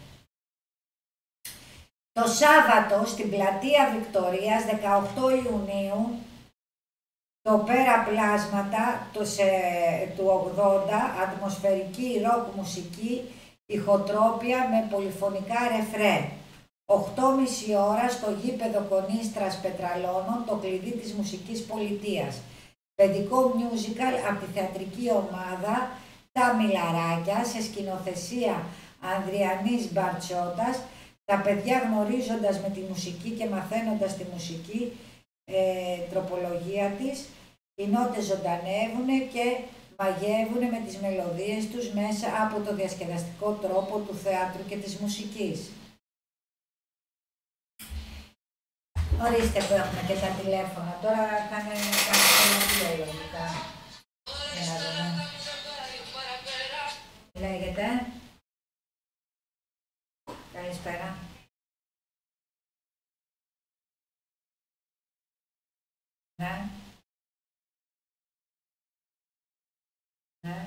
Το Σάββατο στην πλατεία Βικτωρίας, δεκαοκτώ Ιουνίου, το Πέρα Πλάσματα το σε, του ογδόντα, ατμοσφαιρική ροκ μουσική, ηχοτρόπια με πολυφωνικά ρεφρέ. οκτώ και μισή ώρα στο γήπεδο Κονίστρας Πετραλώνων, το κλειδί της μουσικής πολιτείας. Παιδικό musical από τη θεατρική ομάδα Τα Μιλαράκια σε σκηνοθεσία Ανδριανής Μπαρτσότας. Τα παιδιά γνωρίζοντας με τη μουσική και μαθαίνοντας τη μουσική ε, τροπολογία της, οι νότες ζωντανεύουν και μαγεύουν με τις μελωδίες τους μέσα από το διασκεδαστικό τρόπο του θεάτρου και της μουσικής. Ορίστε που έχουμε και τα τηλέφωνα. Τώρα κάνε κάτι λογικά. Για να δούμε. Λέγεται. Καλησπέρα. Ναι. Ναι.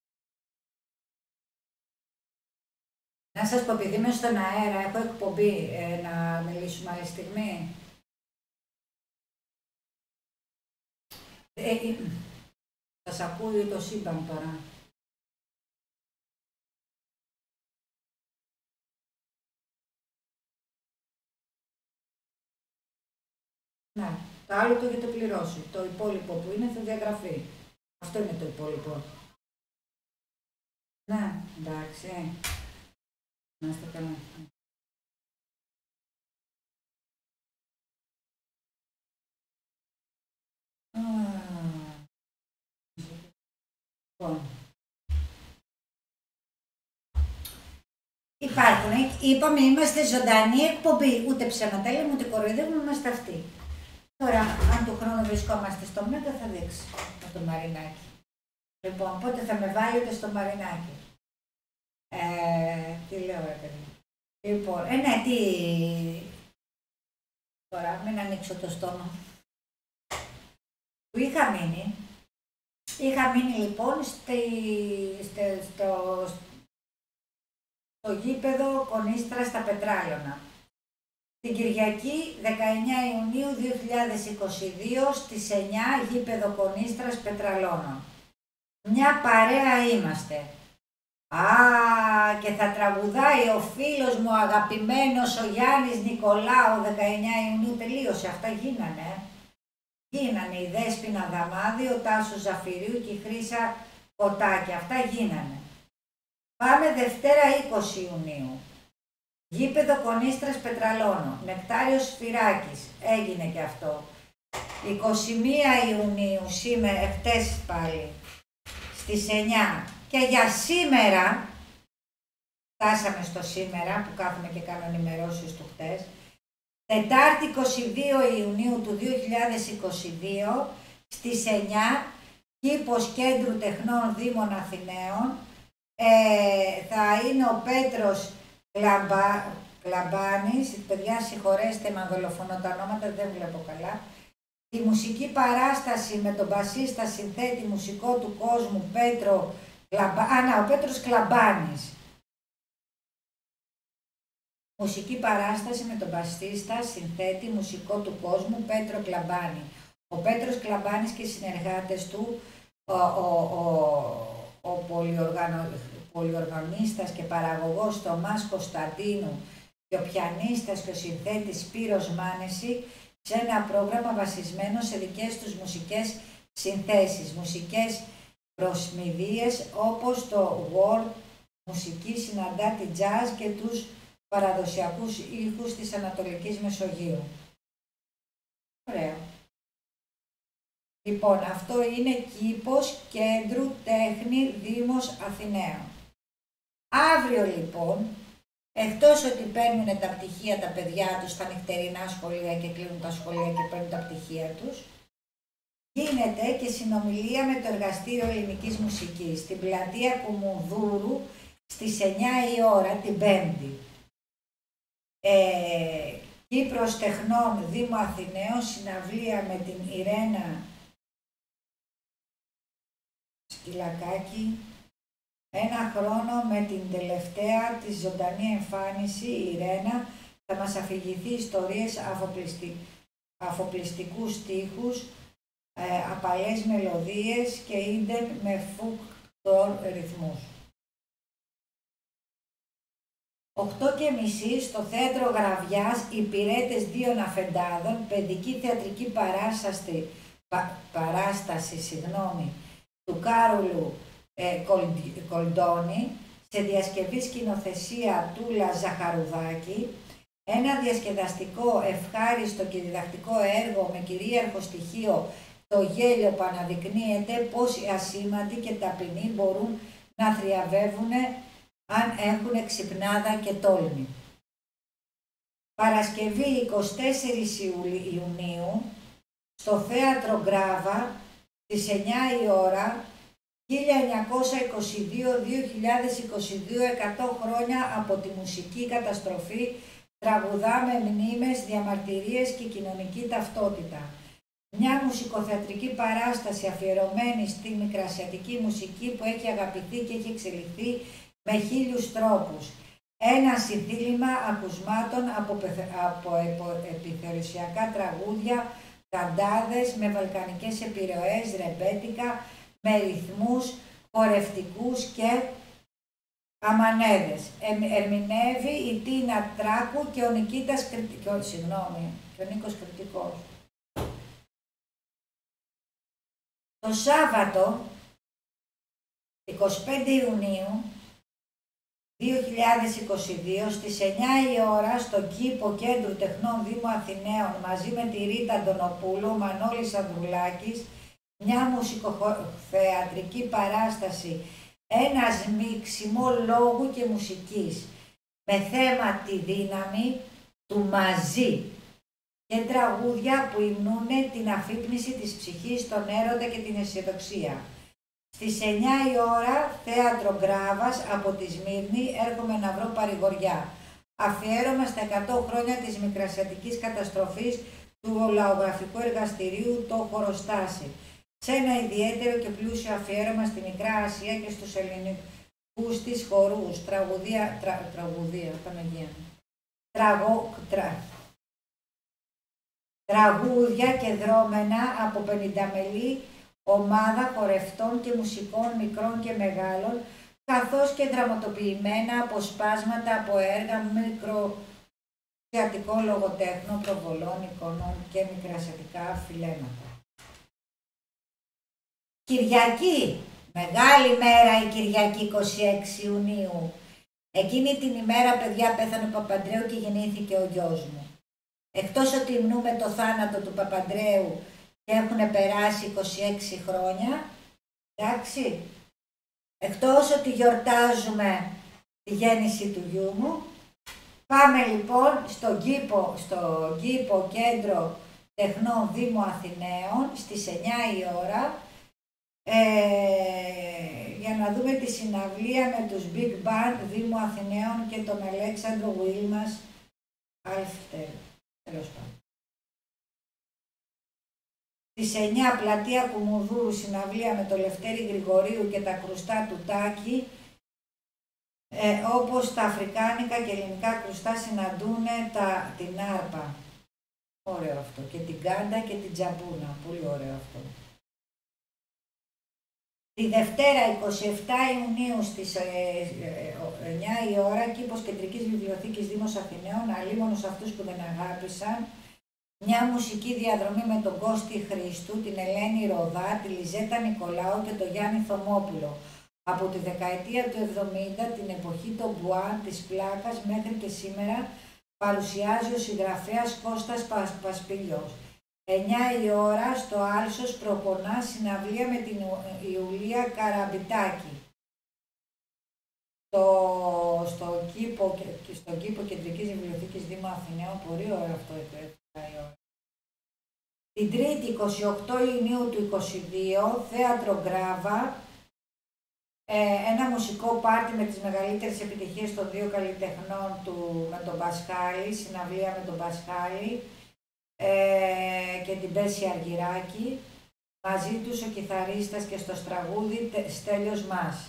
Να σας πω, επειδή είμαι στον αέρα, έχω εκπομπή, ε, να μιλήσουμε άλλη στιγμή. Ε, ε, σας ακούει το σύμπαν τώρα. Ναι, το άλλο το έχετε πληρώσει. Το υπόλοιπο που είναι θα διαγραφεί. Αυτό είναι το υπόλοιπο. Ναι, εντάξει. Να είστε καλά. Λοιπόν, υπάρχουν, είπαμε, είμαστε ζωντανή εκπομπή, ούτε ψέματα λέμε, ούτε κοροϊδεύουμε, είμαστε αυτοί. Τώρα, αν του χρόνου βρισκόμαστε στο Μέγκα, θα δείξει με το Μαρινάκι. Λοιπόν, πότε θα με βάλετε στο Μαρινάκι. Ε, τι λέω, ρε παιδί. Λοιπόν, ε, ναι, τι... Τώρα, μην ανοίξω το στόμα. Που είχα μείνει, είχα μείνει λοιπόν στη, στη, στο, στο γήπεδο Κονίστρα στα Πετράλωνα. Την Κυριακή δεκαεννέα Ιουνίου δύο χιλιάδες είκοσι δύο στις εννιά γήπεδο Κονίστρας Πετραλώνων. Μια παρέα είμαστε. Α, και θα τραγουδάει ο φίλος μου αγαπημένος ο Γιάννης Νικολάου δεκαεννέα Ιουνίου. Τελείωσε, αυτά γίνανε. Γίνανε η Δέσποινα Δαμάδη, ο Τάσος Ζαφυρίου και η Χρύσα Κοτάκη. Αυτά γίνανε. Πάμε Δευτέρα είκοσι Ιουνίου. Γήπεδο Κονίστρας Πετραλώνων. Νεκτάριος Σφυράκης. Έγινε και αυτό. είκοσι μία Ιουνίου, σήμερα, εχτες πάλι, στις εννιά. Και για σήμερα, φτάσαμε στο σήμερα που κάθομαι και κάνω ενημερώσεις του χτες, Τετάρτη είκοσι δύο Ιουνίου του δύο χιλιάδες είκοσι δύο στις εννιά, κήπος Κέντρου Τεχνών Δήμων Αθηναίων, ε, θα είναι ο Πέτρος Κλαμπα, Κλαμπάνης, παιδιά συγχωρέστε με αν δολοφονώ τα ονόματα, δεν βλέπω καλά, τη μουσική παράσταση με τον μπασίστα συνθέτη μουσικό του κόσμου Πέτρο Κλαμπα, α, να, ο Πέτρος Κλαμπάνης. Μουσική παράσταση με τον μπασίστα συνθέτη μουσικό του κόσμου Πέτρο Κλαμπάνη. Ο Πέτρος Κλαμπάνης και οι συνεργάτες του, ο, ο, ο, ο πολυοργανο, πολυοργανίστας και παραγωγός Θωμάς Κωνσταντίνου και ο πιανίστας και ο συνθέτης Σπύρος Μάνεση, σε ένα πρόγραμμα βασισμένο σε δικές τους μουσικές συνθέσεις, μουσικές προσμηδίες όπως το world, μουσική συναντά τη jazz και τους παραδοσιακούς ήχους της Ανατολικής Μεσογείου. Ωραίο. Λοιπόν, αυτό είναι κήπος Κέντρου Τέχνη Δήμος Αθηναίων. Αύριο λοιπόν, εκτός ότι παίρνουν τα πτυχία τα παιδιά τους στα νυχτερινά σχολεία και κλείνουν τα σχολεία και παίρνουν τα πτυχία τους, γίνεται και συνομιλία με το Εργαστήριο Ελληνικής Μουσικής στην πλατεία Κουμουνδούρου στις εννιά η ώρα την Πέμπτη. Ε, Κύπρος Τεχνών Δήμο Αθηναίων, συναυλία με την Ιρένα Σκυλακάκη, ένα χρόνο με την τελευταία της ζωντανή εμφάνιση, η Ιρένα θα μας αφηγηθεί ιστορίες αφοπλιστι... αφοπλιστικούς στίχους, ε, απαλές μελωδίες και ίντεν με φουκτορ ρυθμούς. οκτώ και μισή στο Θέατρο Γραβιάς, υπηρέτες δύο αφεντάδων, παιδική θεατρική παράσταση, πα, παράσταση συγγνώμη, του Κάρολου ε, Κολντόνη, σε διασκευή σκηνοθεσία Τούλα Ζαχαρουδάκη, ένα διασκεδαστικό, ευχάριστο και διδακτικό έργο με κυρίαρχο στοιχείο το γέλιο που αναδεικνύεται πως οι ασήμαντοι και ταπεινοί μπορούν να θριαβεύουν αν έχουν ξυπνάδα και τόλμη. Παρασκευή εικοστή τέταρτη Ιουνίου, στο Θέατρο Γκράβα, στις εννιά η ώρα, χίλια εννιακόσια είκοσι δύο με δύο χιλιάδες είκοσι δύο, εκατό χρόνια από τη μουσική καταστροφή, τραγουδάμε μνήμες, διαμαρτυρίες και κοινωνική ταυτότητα. Μια μουσικοθεατρική παράσταση αφιερωμένη στη μικρασιατική μουσική που έχει αγαπηθεί και έχει εξελιχθεί με χίλιους τρόπους. Ένα συνθήλιμα ακουσμάτων από, από επιθεωρησιακά τραγούδια, καντάδες με βαλκανικές επιρροές, ρεμπέτικα, με ρυθμούς χορευτικούς και αμανέδες. Ε, ερμηνεύει η Τίνα Τράκου και ο Νικήτας Κρητικός, συγγνώμη, και ο Νίκος Κρητικός. Το Σάββατο, εικοστή πέμπτη Ιουνίου δύο χιλιάδες είκοσι δύο, στις εννιά η ώρα, στο κήπο Κέντρου Τεχνών Δήμου Αθηναίων, μαζί με τη Ρίτα Αντωνοπούλου, Μανώλης Ανδρουλάκης μια μουσικοθεατρική παράσταση, ένα σμίξιμο λόγου και μουσικής, με θέμα τη δύναμη του μαζί και τραγούδια που υμνούνε την αφύπνιση της ψυχής, τον έρωτα και την αισιοδοξία. Στις εννιά η ώρα, θέατρο Γκράβας από τη Σμύρνη, έρχομαι να βρω παρηγοριά. Αφιέρωμα στα εκατό χρόνια της μικρασιατικής καταστροφής του λαογραφικού εργαστηρίου το Χωροστάσι. Σε ένα ιδιαίτερο και πλούσιο αφιέρωμα στη Μικρά Ασία και στους ελληνικούς της χορούς, τραγουδία, τρα, τραγουδία, Παναγία, τραγω, τρα, τραγούδια και δρόμενα από πενηνταμελή ομάδα χορευτών και μουσικών μικρών και μεγάλων, καθώς και δραματοποιημένα αποσπάσματα από έργα μικροασιατικών λογοτέχνων, προβολών, εικονών και μικρασιατικά φιλέματα. Κυριακή, μεγάλη μέρα η Κυριακή είκοσι έξι Ιουνίου. Εκείνη την ημέρα, παιδιά, πέθανε ο Παπαντρέου και γεννήθηκε ο γιος μου. Εκτός ότι υμνούμε το θάνατο του Παπαντρέου και έχουν περάσει είκοσι έξι χρόνια, εντάξει, εκτός ότι γιορτάζουμε τη γέννηση του γιού μου, πάμε λοιπόν στον κήπο, στο κήπο Κέντρο Τεχνών Δήμου Αθηναίων στις εννιά η ώρα, ε, για να δούμε τη συναυλία με τους Big Band Δήμου Αθηναίων και τον Αλέξανδρο Βουίλμας Αλφτέρ. Τέλος πάντων. Στις εννιά πλατεία Κουμουδούρου, συναυλία με το Λευτέρη Γρηγορίου και τα κρουστά του Τάκη, ε, όπως τα αφρικάνικα και ελληνικά κρουστά συναντούν τα, την άρπα. Ωραίο αυτό. Και την κάντα και την τζαμπούνα. Πολύ ωραίο αυτό. Τη Δευτέρα εικοστή εβδόμη Ιουνίου στις εννιά η ώρα, κήπος Κεντρικής Βιβλιοθήκης Δήμος Αθηναίων, αλίμονος αυτούς που δεν αγάπησαν, μια μουσική διαδρομή με τον Κώστη Χρήστου, την Ελένη Ροδά, τη Λιζέτα Νικολάου και τον Γιάννη Θωμόπουλο. Από τη δεκαετία του εβδομήντα, την εποχή των Μπουάν, της πλάκας, μέχρι και σήμερα παρουσιάζει ο συγγραφέας Κώστας Πασπηλιός. εννιά η ώρα στο Άλσος προπονά συναυλία με την Ιουλία Καραμπιτάκη. Το, στο, κήπο, στο κήπο Κεντρικής Βιβλιοθήκης Δήμου Αθηναίων, πολύ ωραίο αυτό η ώρα. Την Τρίτη εικοστή ογδόη Ιουνίου του είκοσι δύο, θέατρο Γκράβα, ε, ένα μουσικό πάρτι με τις μεγαλύτερες επιτυχίες των δύο καλλιτεχνών του με τον Πασχάλη, συναυλία με τον Πασχάλη, Ε, και την Πέση Αργυράκη, μαζί τους ο κιθαρίστας και στο στραγούδι Στέλιος Μας.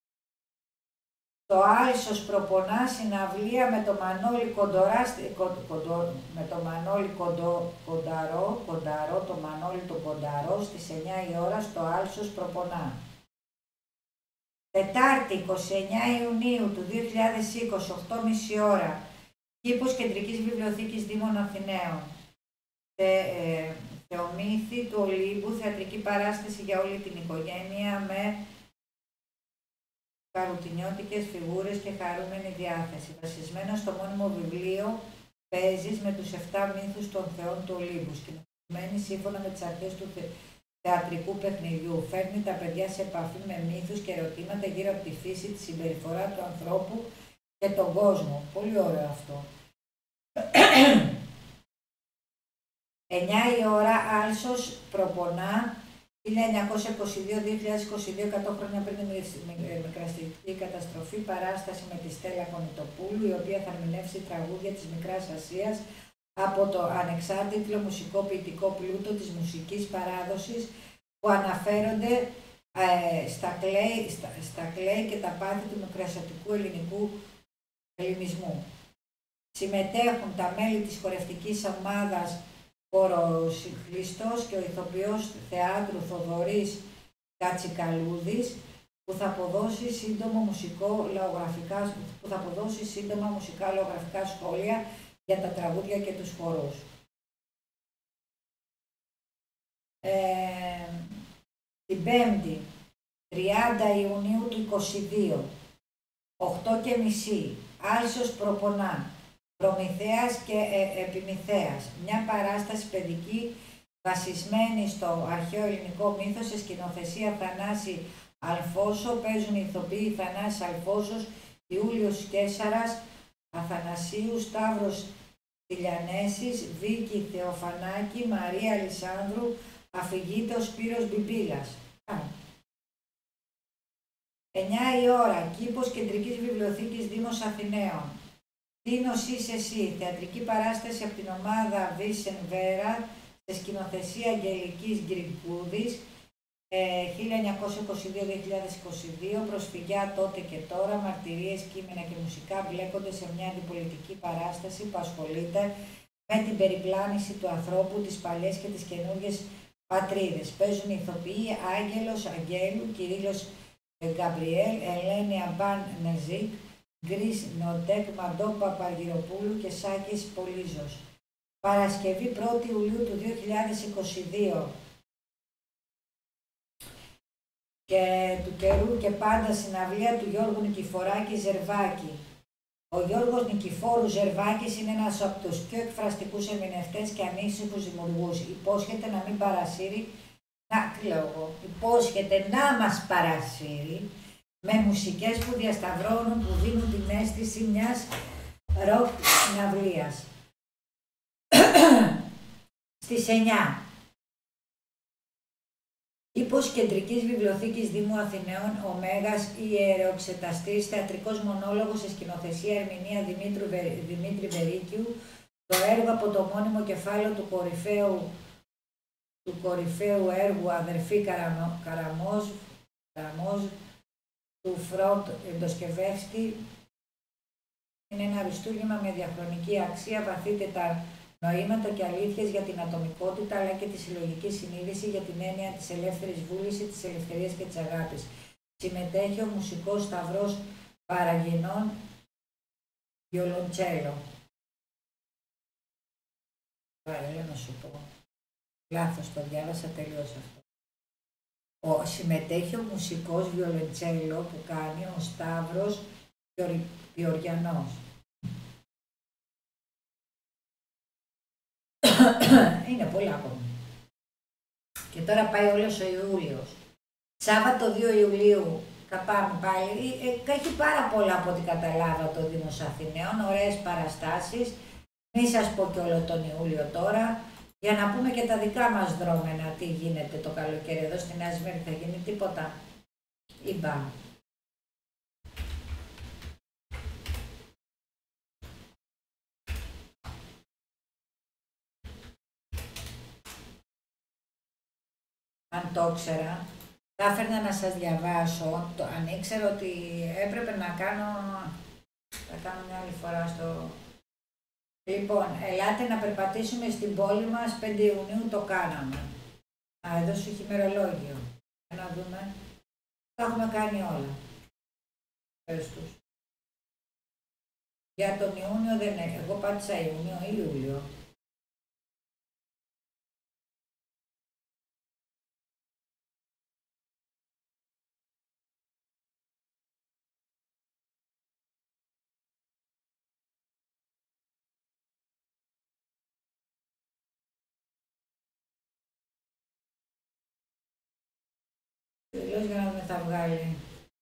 Το Άλσος προπονά συναυλία με το Μανώλη Κοντορά, κοντο, με το Μανώλη Κοντο, Κονταρό, Κονταρό, το Μανώλη το Κονταρό στις εννιά η ώρα στο Άλσος προπονά. Τετάρτη εικοστή εννέα Ιουνίου του δύο χιλιάδες είκοσι, οκτώ και μισή ώρα, κήπος Κεντρικής Βιβλιοθήκης Δήμων Αθηναίων. Ε, Θεομύθη του Ολύμπου, θεατρική παράσταση για όλη την οικογένεια με καρουτινιώτικες φιγούρες και χαρούμενη διάθεση. Βασισμένο στο μόνιμο βιβλίο Παίζεις με τους εφτά μύθους των θεών του Ολύμπου, σκηνοθετημένη σύμφωνα με τις αρχές του θε, θεατρικού παιχνιδιού. Φέρνει τα παιδιά σε επαφή με μύθους και ερωτήματα γύρω από τη φύση, τη συμπεριφορά του ανθρώπου και τον κόσμο. Πολύ ωραίο αυτό. εννιά η ώρα, Άλσος προπονά, χίλια εννιακόσια είκοσι δύο με δύο χιλιάδες είκοσι δύο, εκατό χρόνια πριν την μικρασιατική καταστροφή, παράσταση με τη Στέλλα Κονιτοπούλου, η οποία θα ερμηνεύσει τραγούδια της Μικράς Ασίας από το ανεξάρτητο μουσικό ποιητικό πλούτο της μουσικής παράδοσης που αναφέρονται ε, στα, κλέη, στα, στα κλέη και τα πάθη του μικρασιατικού ελληνικού ελληνισμού. Συμμετέχουν τα μέλη της χορευτικής ομάδας Χώρος Χριστός και ο ηθοποιός θεάτρου Θοδωρής Κατσικαλούδης, που θα αποδώσει σύντομο μουσικό λαογραφικά, που θα αποδώσει σύντομα μουσικά λαογραφικά σχόλια για τα τραγούδια και τους χορούς. Ε, την Πέμπτη, τριάντα Ιουνίου του είκοσι δύο, οκτώ και μισή, Άλσος προπονά, Προμηθέας και ε, Επιμηθέας, μια παράσταση παιδική βασισμένη στο αρχαίο ελληνικό μύθο, σε σκηνοθεσία Θανάση Αλφόσο, παίζουν οι ηθοποιοί Θανάσης Αλφώσος, Ιούλιος Κέσαρας, Αθανασίου, Σταύρος Τηλιανέσης, Βίκη Θεοφανάκη, Μαρία Αλισάνδρου, αφηγείται ο Σπύρος Μπιμπίλας. εννιά η ώρα, κήπος Κεντρικής Βιβλιοθήκης Δήμος Αθηναίων. Τίνος είσαι εσύ, θεατρική παράσταση από την ομάδα Βίσεν Βέρα, σε σκηνοθεσία Αγγελικής Γκριγκούδης, ε, χίλια εννιακόσια είκοσι δύο με δύο χιλιάδες είκοσι δύο, προσφυγιά τότε και τώρα, μαρτυρίες, κείμενα και μουσικά μπλέκονται σε μια αντιπολιτική παράσταση που ασχολείται με την περιπλάνηση του ανθρώπου, τις παλιές και τις καινούργιες πατρίδες. Παίζουν οι ηθοποιοί Άγγελος Αγγέλου, Κυρίλλος Γκαμπριέλ, Ελένη Αμπάν Νεζίκ, Γκρίς Νοντέκ, Μαντό Παπαργυροπούλου και Σάκης Πολύζος. Παρασκευή πρώτη Ιουλίου του δύο χιλιάδες είκοσι δύο. Και του καιρού και πάντα συναυλία του Γιώργου Νικηφοράκη Ζερβάκη. Ο Γιώργος Νικηφόρου Ζερβάκης είναι ένας από τους πιο εκφραστικούς ερμηνευτές και ανήσυχους δημιουργούς. Υπόσχεται να μην παρασύρει, να τι λέω εγώ, υπόσχεται να μας παρασύρει με μουσικές που διασταυρώνουν, που δίνουν την αίσθηση μιας ροκ συναυλίας. Στις εννιά. Κήπος Κεντρικής Βιβλιοθήκης Δήμου Αθηναίων, ο Μέγας Ιεροξεταστής, θεατρικός μονόλογος σε σκηνοθεσία ερμηνεία Δημήτρου Βε... Δημήτρη Βερίκιου, το έργο από το μόνιμο κεφάλαιο του κορυφαίου, του κορυφαίου έργου Αδερφή Καραμο... Καραμόζ, Καραμόζ, του Φρόντ Ντοσκεβεύσκη. Είναι ένα αριστούργημα με διαχρονική αξία, βαθύτερα νοήματα και αλήθειες για την ατομικότητα, αλλά και τη συλλογική συνείδηση για την έννοια της ελεύθερης βούλησης, της ελευθερίας και της αγάπης. Συμμετέχει ο μουσικός Σταυρός Παραγινών, βιολοντσέλο. Παρέλα να σου πω. Λάθος, το διάβασα τελείως αυτό. Ο, συμμετέχει ο μουσικός βιολοντσέλο που κάνει ο Σταύρος Γεωργιανός. Είναι πολλά ακόμα. Και τώρα πάει όλος ο Ιούλιος. Σάββατο δύο Ιουλίου θα πάμε πάλι. Έχει πάρα πολλά από ό,τι καταλάβα το Δήμος Αθηναίων, ωραίες παραστάσεις. Μη σας πω και όλο τον Ιούλιο τώρα, για να πούμε και τα δικά μας δρόμενα, τι γίνεται το καλοκαίρι εδώ στην Νέα Σμύρνη, θα γίνει τίποτα. Ήμπα. Αν το ήξερα, θα έφερνα να σας διαβάσω, το, αν ήξερα ότι έπρεπε να κάνω, θα κάνω μια άλλη φορά στο... Λοιπόν, ελάτε να περπατήσουμε στην πόλη μας, πέντε Ιουνίου το κάναμε. Α, εδώ σου έχει ημερολόγιο. Για να δούμε. Τα έχουμε κάνει όλα. Πες τους. Για τον Ιούνιο δεν έχει. Εγώ πάτησα Ιούνιο ή Ιούλιο. Τελείως για να δούμε θα βγάλει.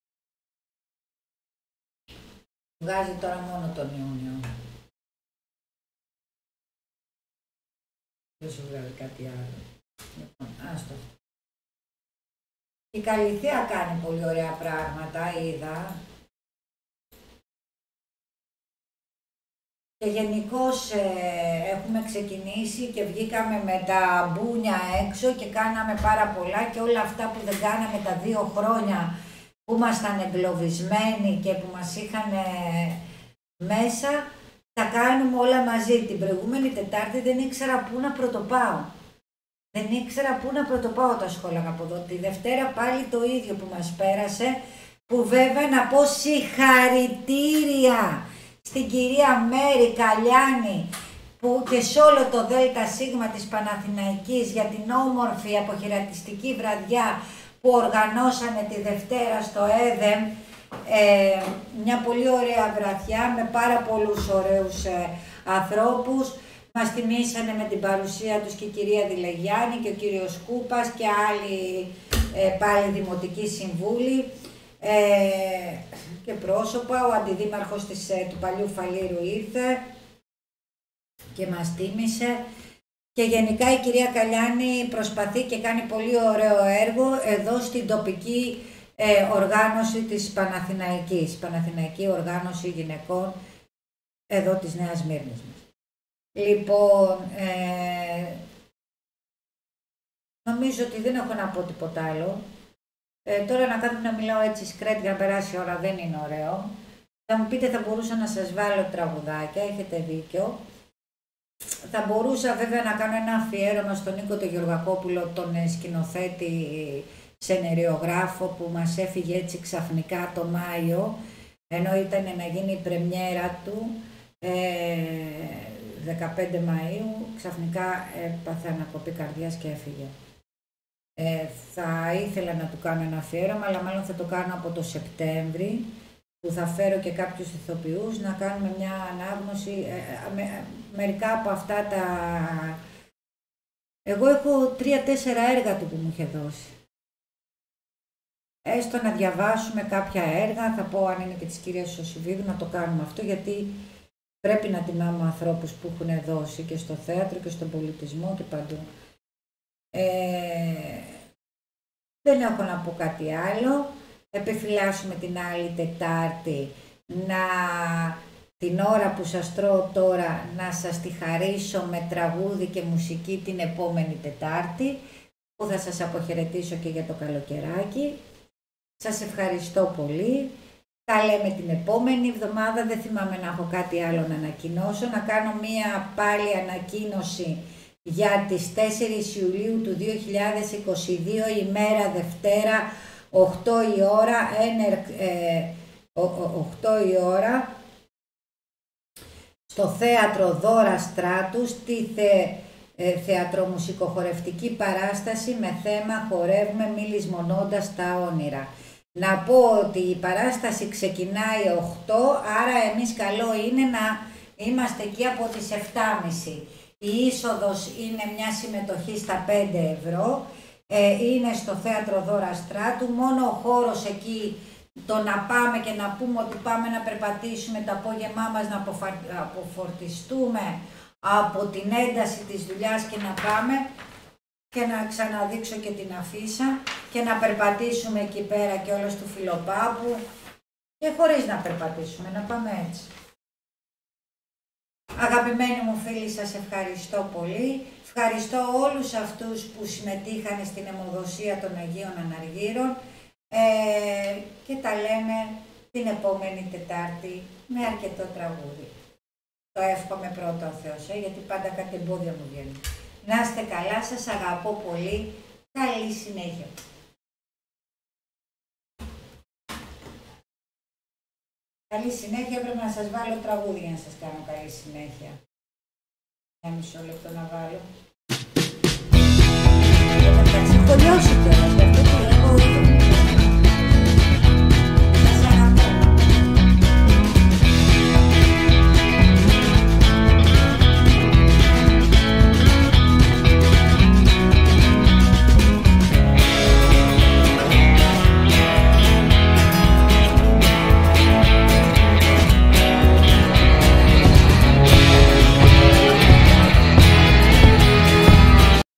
Βγάζει τώρα μόνο τον Ιούνιο. Δεν σου βγάζει κάτι άλλο. Λοιπόν, άστο. Η Καλυθέα κάνει πολύ ωραία πράγματα, είδα. Και γενικώς ε, έχουμε ξεκινήσει και βγήκαμε με τα μπούνια έξω και κάναμε πάρα πολλά και όλα αυτά που δεν κάναμε τα δύο χρόνια που ήμασταν εγκλωβισμένοι και που μας είχαν ε, μέσα, τα κάνουμε όλα μαζί. Την προηγούμενη Τετάρτη δεν ήξερα πού να πρωτοπάω. Δεν ήξερα πού να πρωτοπάω, τα σχόλαγα από εδώ. Τη Δευτέρα πάλι το ίδιο που μας πέρασε, που βέβαια να πω συγχαρητήρια στην κυρία Μέρη Καλιάνη που και σε όλο το Δέλτα Σίγμα της Παναθηναϊκής για την όμορφη αποχαιρετιστική βραδιά που οργανώσανε τη Δευτέρα στο ΕΔΕΜ, ε, μια πολύ ωραία βραδιά με πάρα πολλούς ωραίους ε, ανθρώπους, Μας τιμήσανε με την παρουσία τους και η κυρία Δηλεγιάννη και ο κύριος Κούπας και άλλοι ε, πάλι δημοτικοί συμβούλοι ε, και πρόσωπα. Ο αντιδήμαρχος της, ε, του παλιού Φαλήρου ήρθε και μας τίμησε. Και γενικά η κυρία Καλιάνη προσπαθεί και κάνει πολύ ωραίο έργο εδώ στην τοπική ε, οργάνωση της Παναθηναϊκής, Παναθηναϊκή Οργάνωση Γυναικών εδώ της Νέας Σμύρνης μας. Λοιπόν, ε, νομίζω ότι δεν έχω να πω τίποτα άλλο. Ε, τώρα να κάθομαι να μιλάω έτσι σκρέτ για να περάσει η ώρα δεν είναι ωραίο. Θα μου πείτε, θα μπορούσα να σας βάλω τραγουδάκια, έχετε δίκιο. Θα μπορούσα βέβαια να κάνω ένα αφιέρωμα στον Νίκο τον Γεωργακόπουλο, τον σκηνοθέτη σενεριογράφο που μας έφυγε έτσι ξαφνικά το Μάιο, ενώ ήταν να γίνει η πρεμιέρα του ε, δεκαπέντε Μαΐου, ξαφνικά έπαθε ανακοπή καρδιάς και έφυγε. Ε, θα ήθελα να του κάνω ένα αφιέρωμα, αλλά μάλλον θα το κάνω από το Σεπτέμβρη, που θα φέρω και κάποιους ηθοποιούς να κάνουμε μια ανάγνωση. Ε, με, μερικά από αυτά τα... Εγώ έχω τρία-τέσσερα έργα του που μου είχε δώσει. Έστω να διαβάσουμε κάποια έργα, θα πω αν είναι και της κυρίας Σωσιβίδου να το κάνουμε αυτό, γιατί πρέπει να τιμάμε ανθρώπους που έχουν δώσει και στο θέατρο και στον πολιτισμό και παντού. Ε, δεν έχω να πω κάτι άλλο. Επιφυλάσσουμε την άλλη Τετάρτη, να, την ώρα που σας τρώω τώρα, να σας τη χαρίσω με τραγούδι και μουσική την επόμενη Τετάρτη, που θα σας αποχαιρετήσω και για το καλοκαιράκι. Σας ευχαριστώ πολύ. Τα λέμε την επόμενη εβδομάδα, δεν θυμάμαι να έχω κάτι άλλο να ανακοινώσω, να κάνω μία πάλι ανακοίνωση για τις τέσσερις Ιουλίου του δύο χιλιάδες είκοσι δύο, ημέρα Δευτέρα, οκτώ η ώρα, ε, οκτώ η ώρα, στο Θέατρο Δώρα Στράτου, στη θε, ε, θεατρομουσικοχορευτική παράσταση με θέμα «Χορεύουμε μη λησμονώντας τα όνειρα». Να πω ότι η παράσταση ξεκινάει οκτώ, άρα εμείς καλό είναι να είμαστε εκεί από τις επτά και μισή. Η είσοδος είναι μια συμμετοχή στα πέντε ευρώ. Ε, είναι στο Θέατρο Δώρα Στράτου, μόνο ο χώρος εκεί, το να πάμε και να πούμε ότι πάμε να περπατήσουμε το απόγευμά μας, να αποφα... αποφορτιστούμε από την ένταση της δουλειάς και να πάμε και να ξαναδείξω και την αφίσα και να περπατήσουμε εκεί πέρα και όλος του Φιλοπάπου και χωρίς να περπατήσουμε, να πάμε έτσι. Αγαπημένοι μου φίλοι, σας ευχαριστώ πολύ. Ευχαριστώ όλους αυτούς που συμμετείχαν στην αιμοδοσία των Αγίων Αναργύρων ε, και τα λέμε την επόμενη Τετάρτη με αρκετό τραγούδι. Το εύχομαι πρώτα ο Θεός, ε, γιατί πάντα κάτι εμπόδια μου βγαίνει. Να είστε καλά, σας αγαπώ πολύ. Καλή συνέχεια. Καλή συνέχεια, πρέπει να σας βάλω τραγούδι για να σας κάνω καλή συνέχεια. Ένα μισό λεπτό να βάλω. Εντάξει, έχω λιώσει κιόλας, γι' αυτό που έχω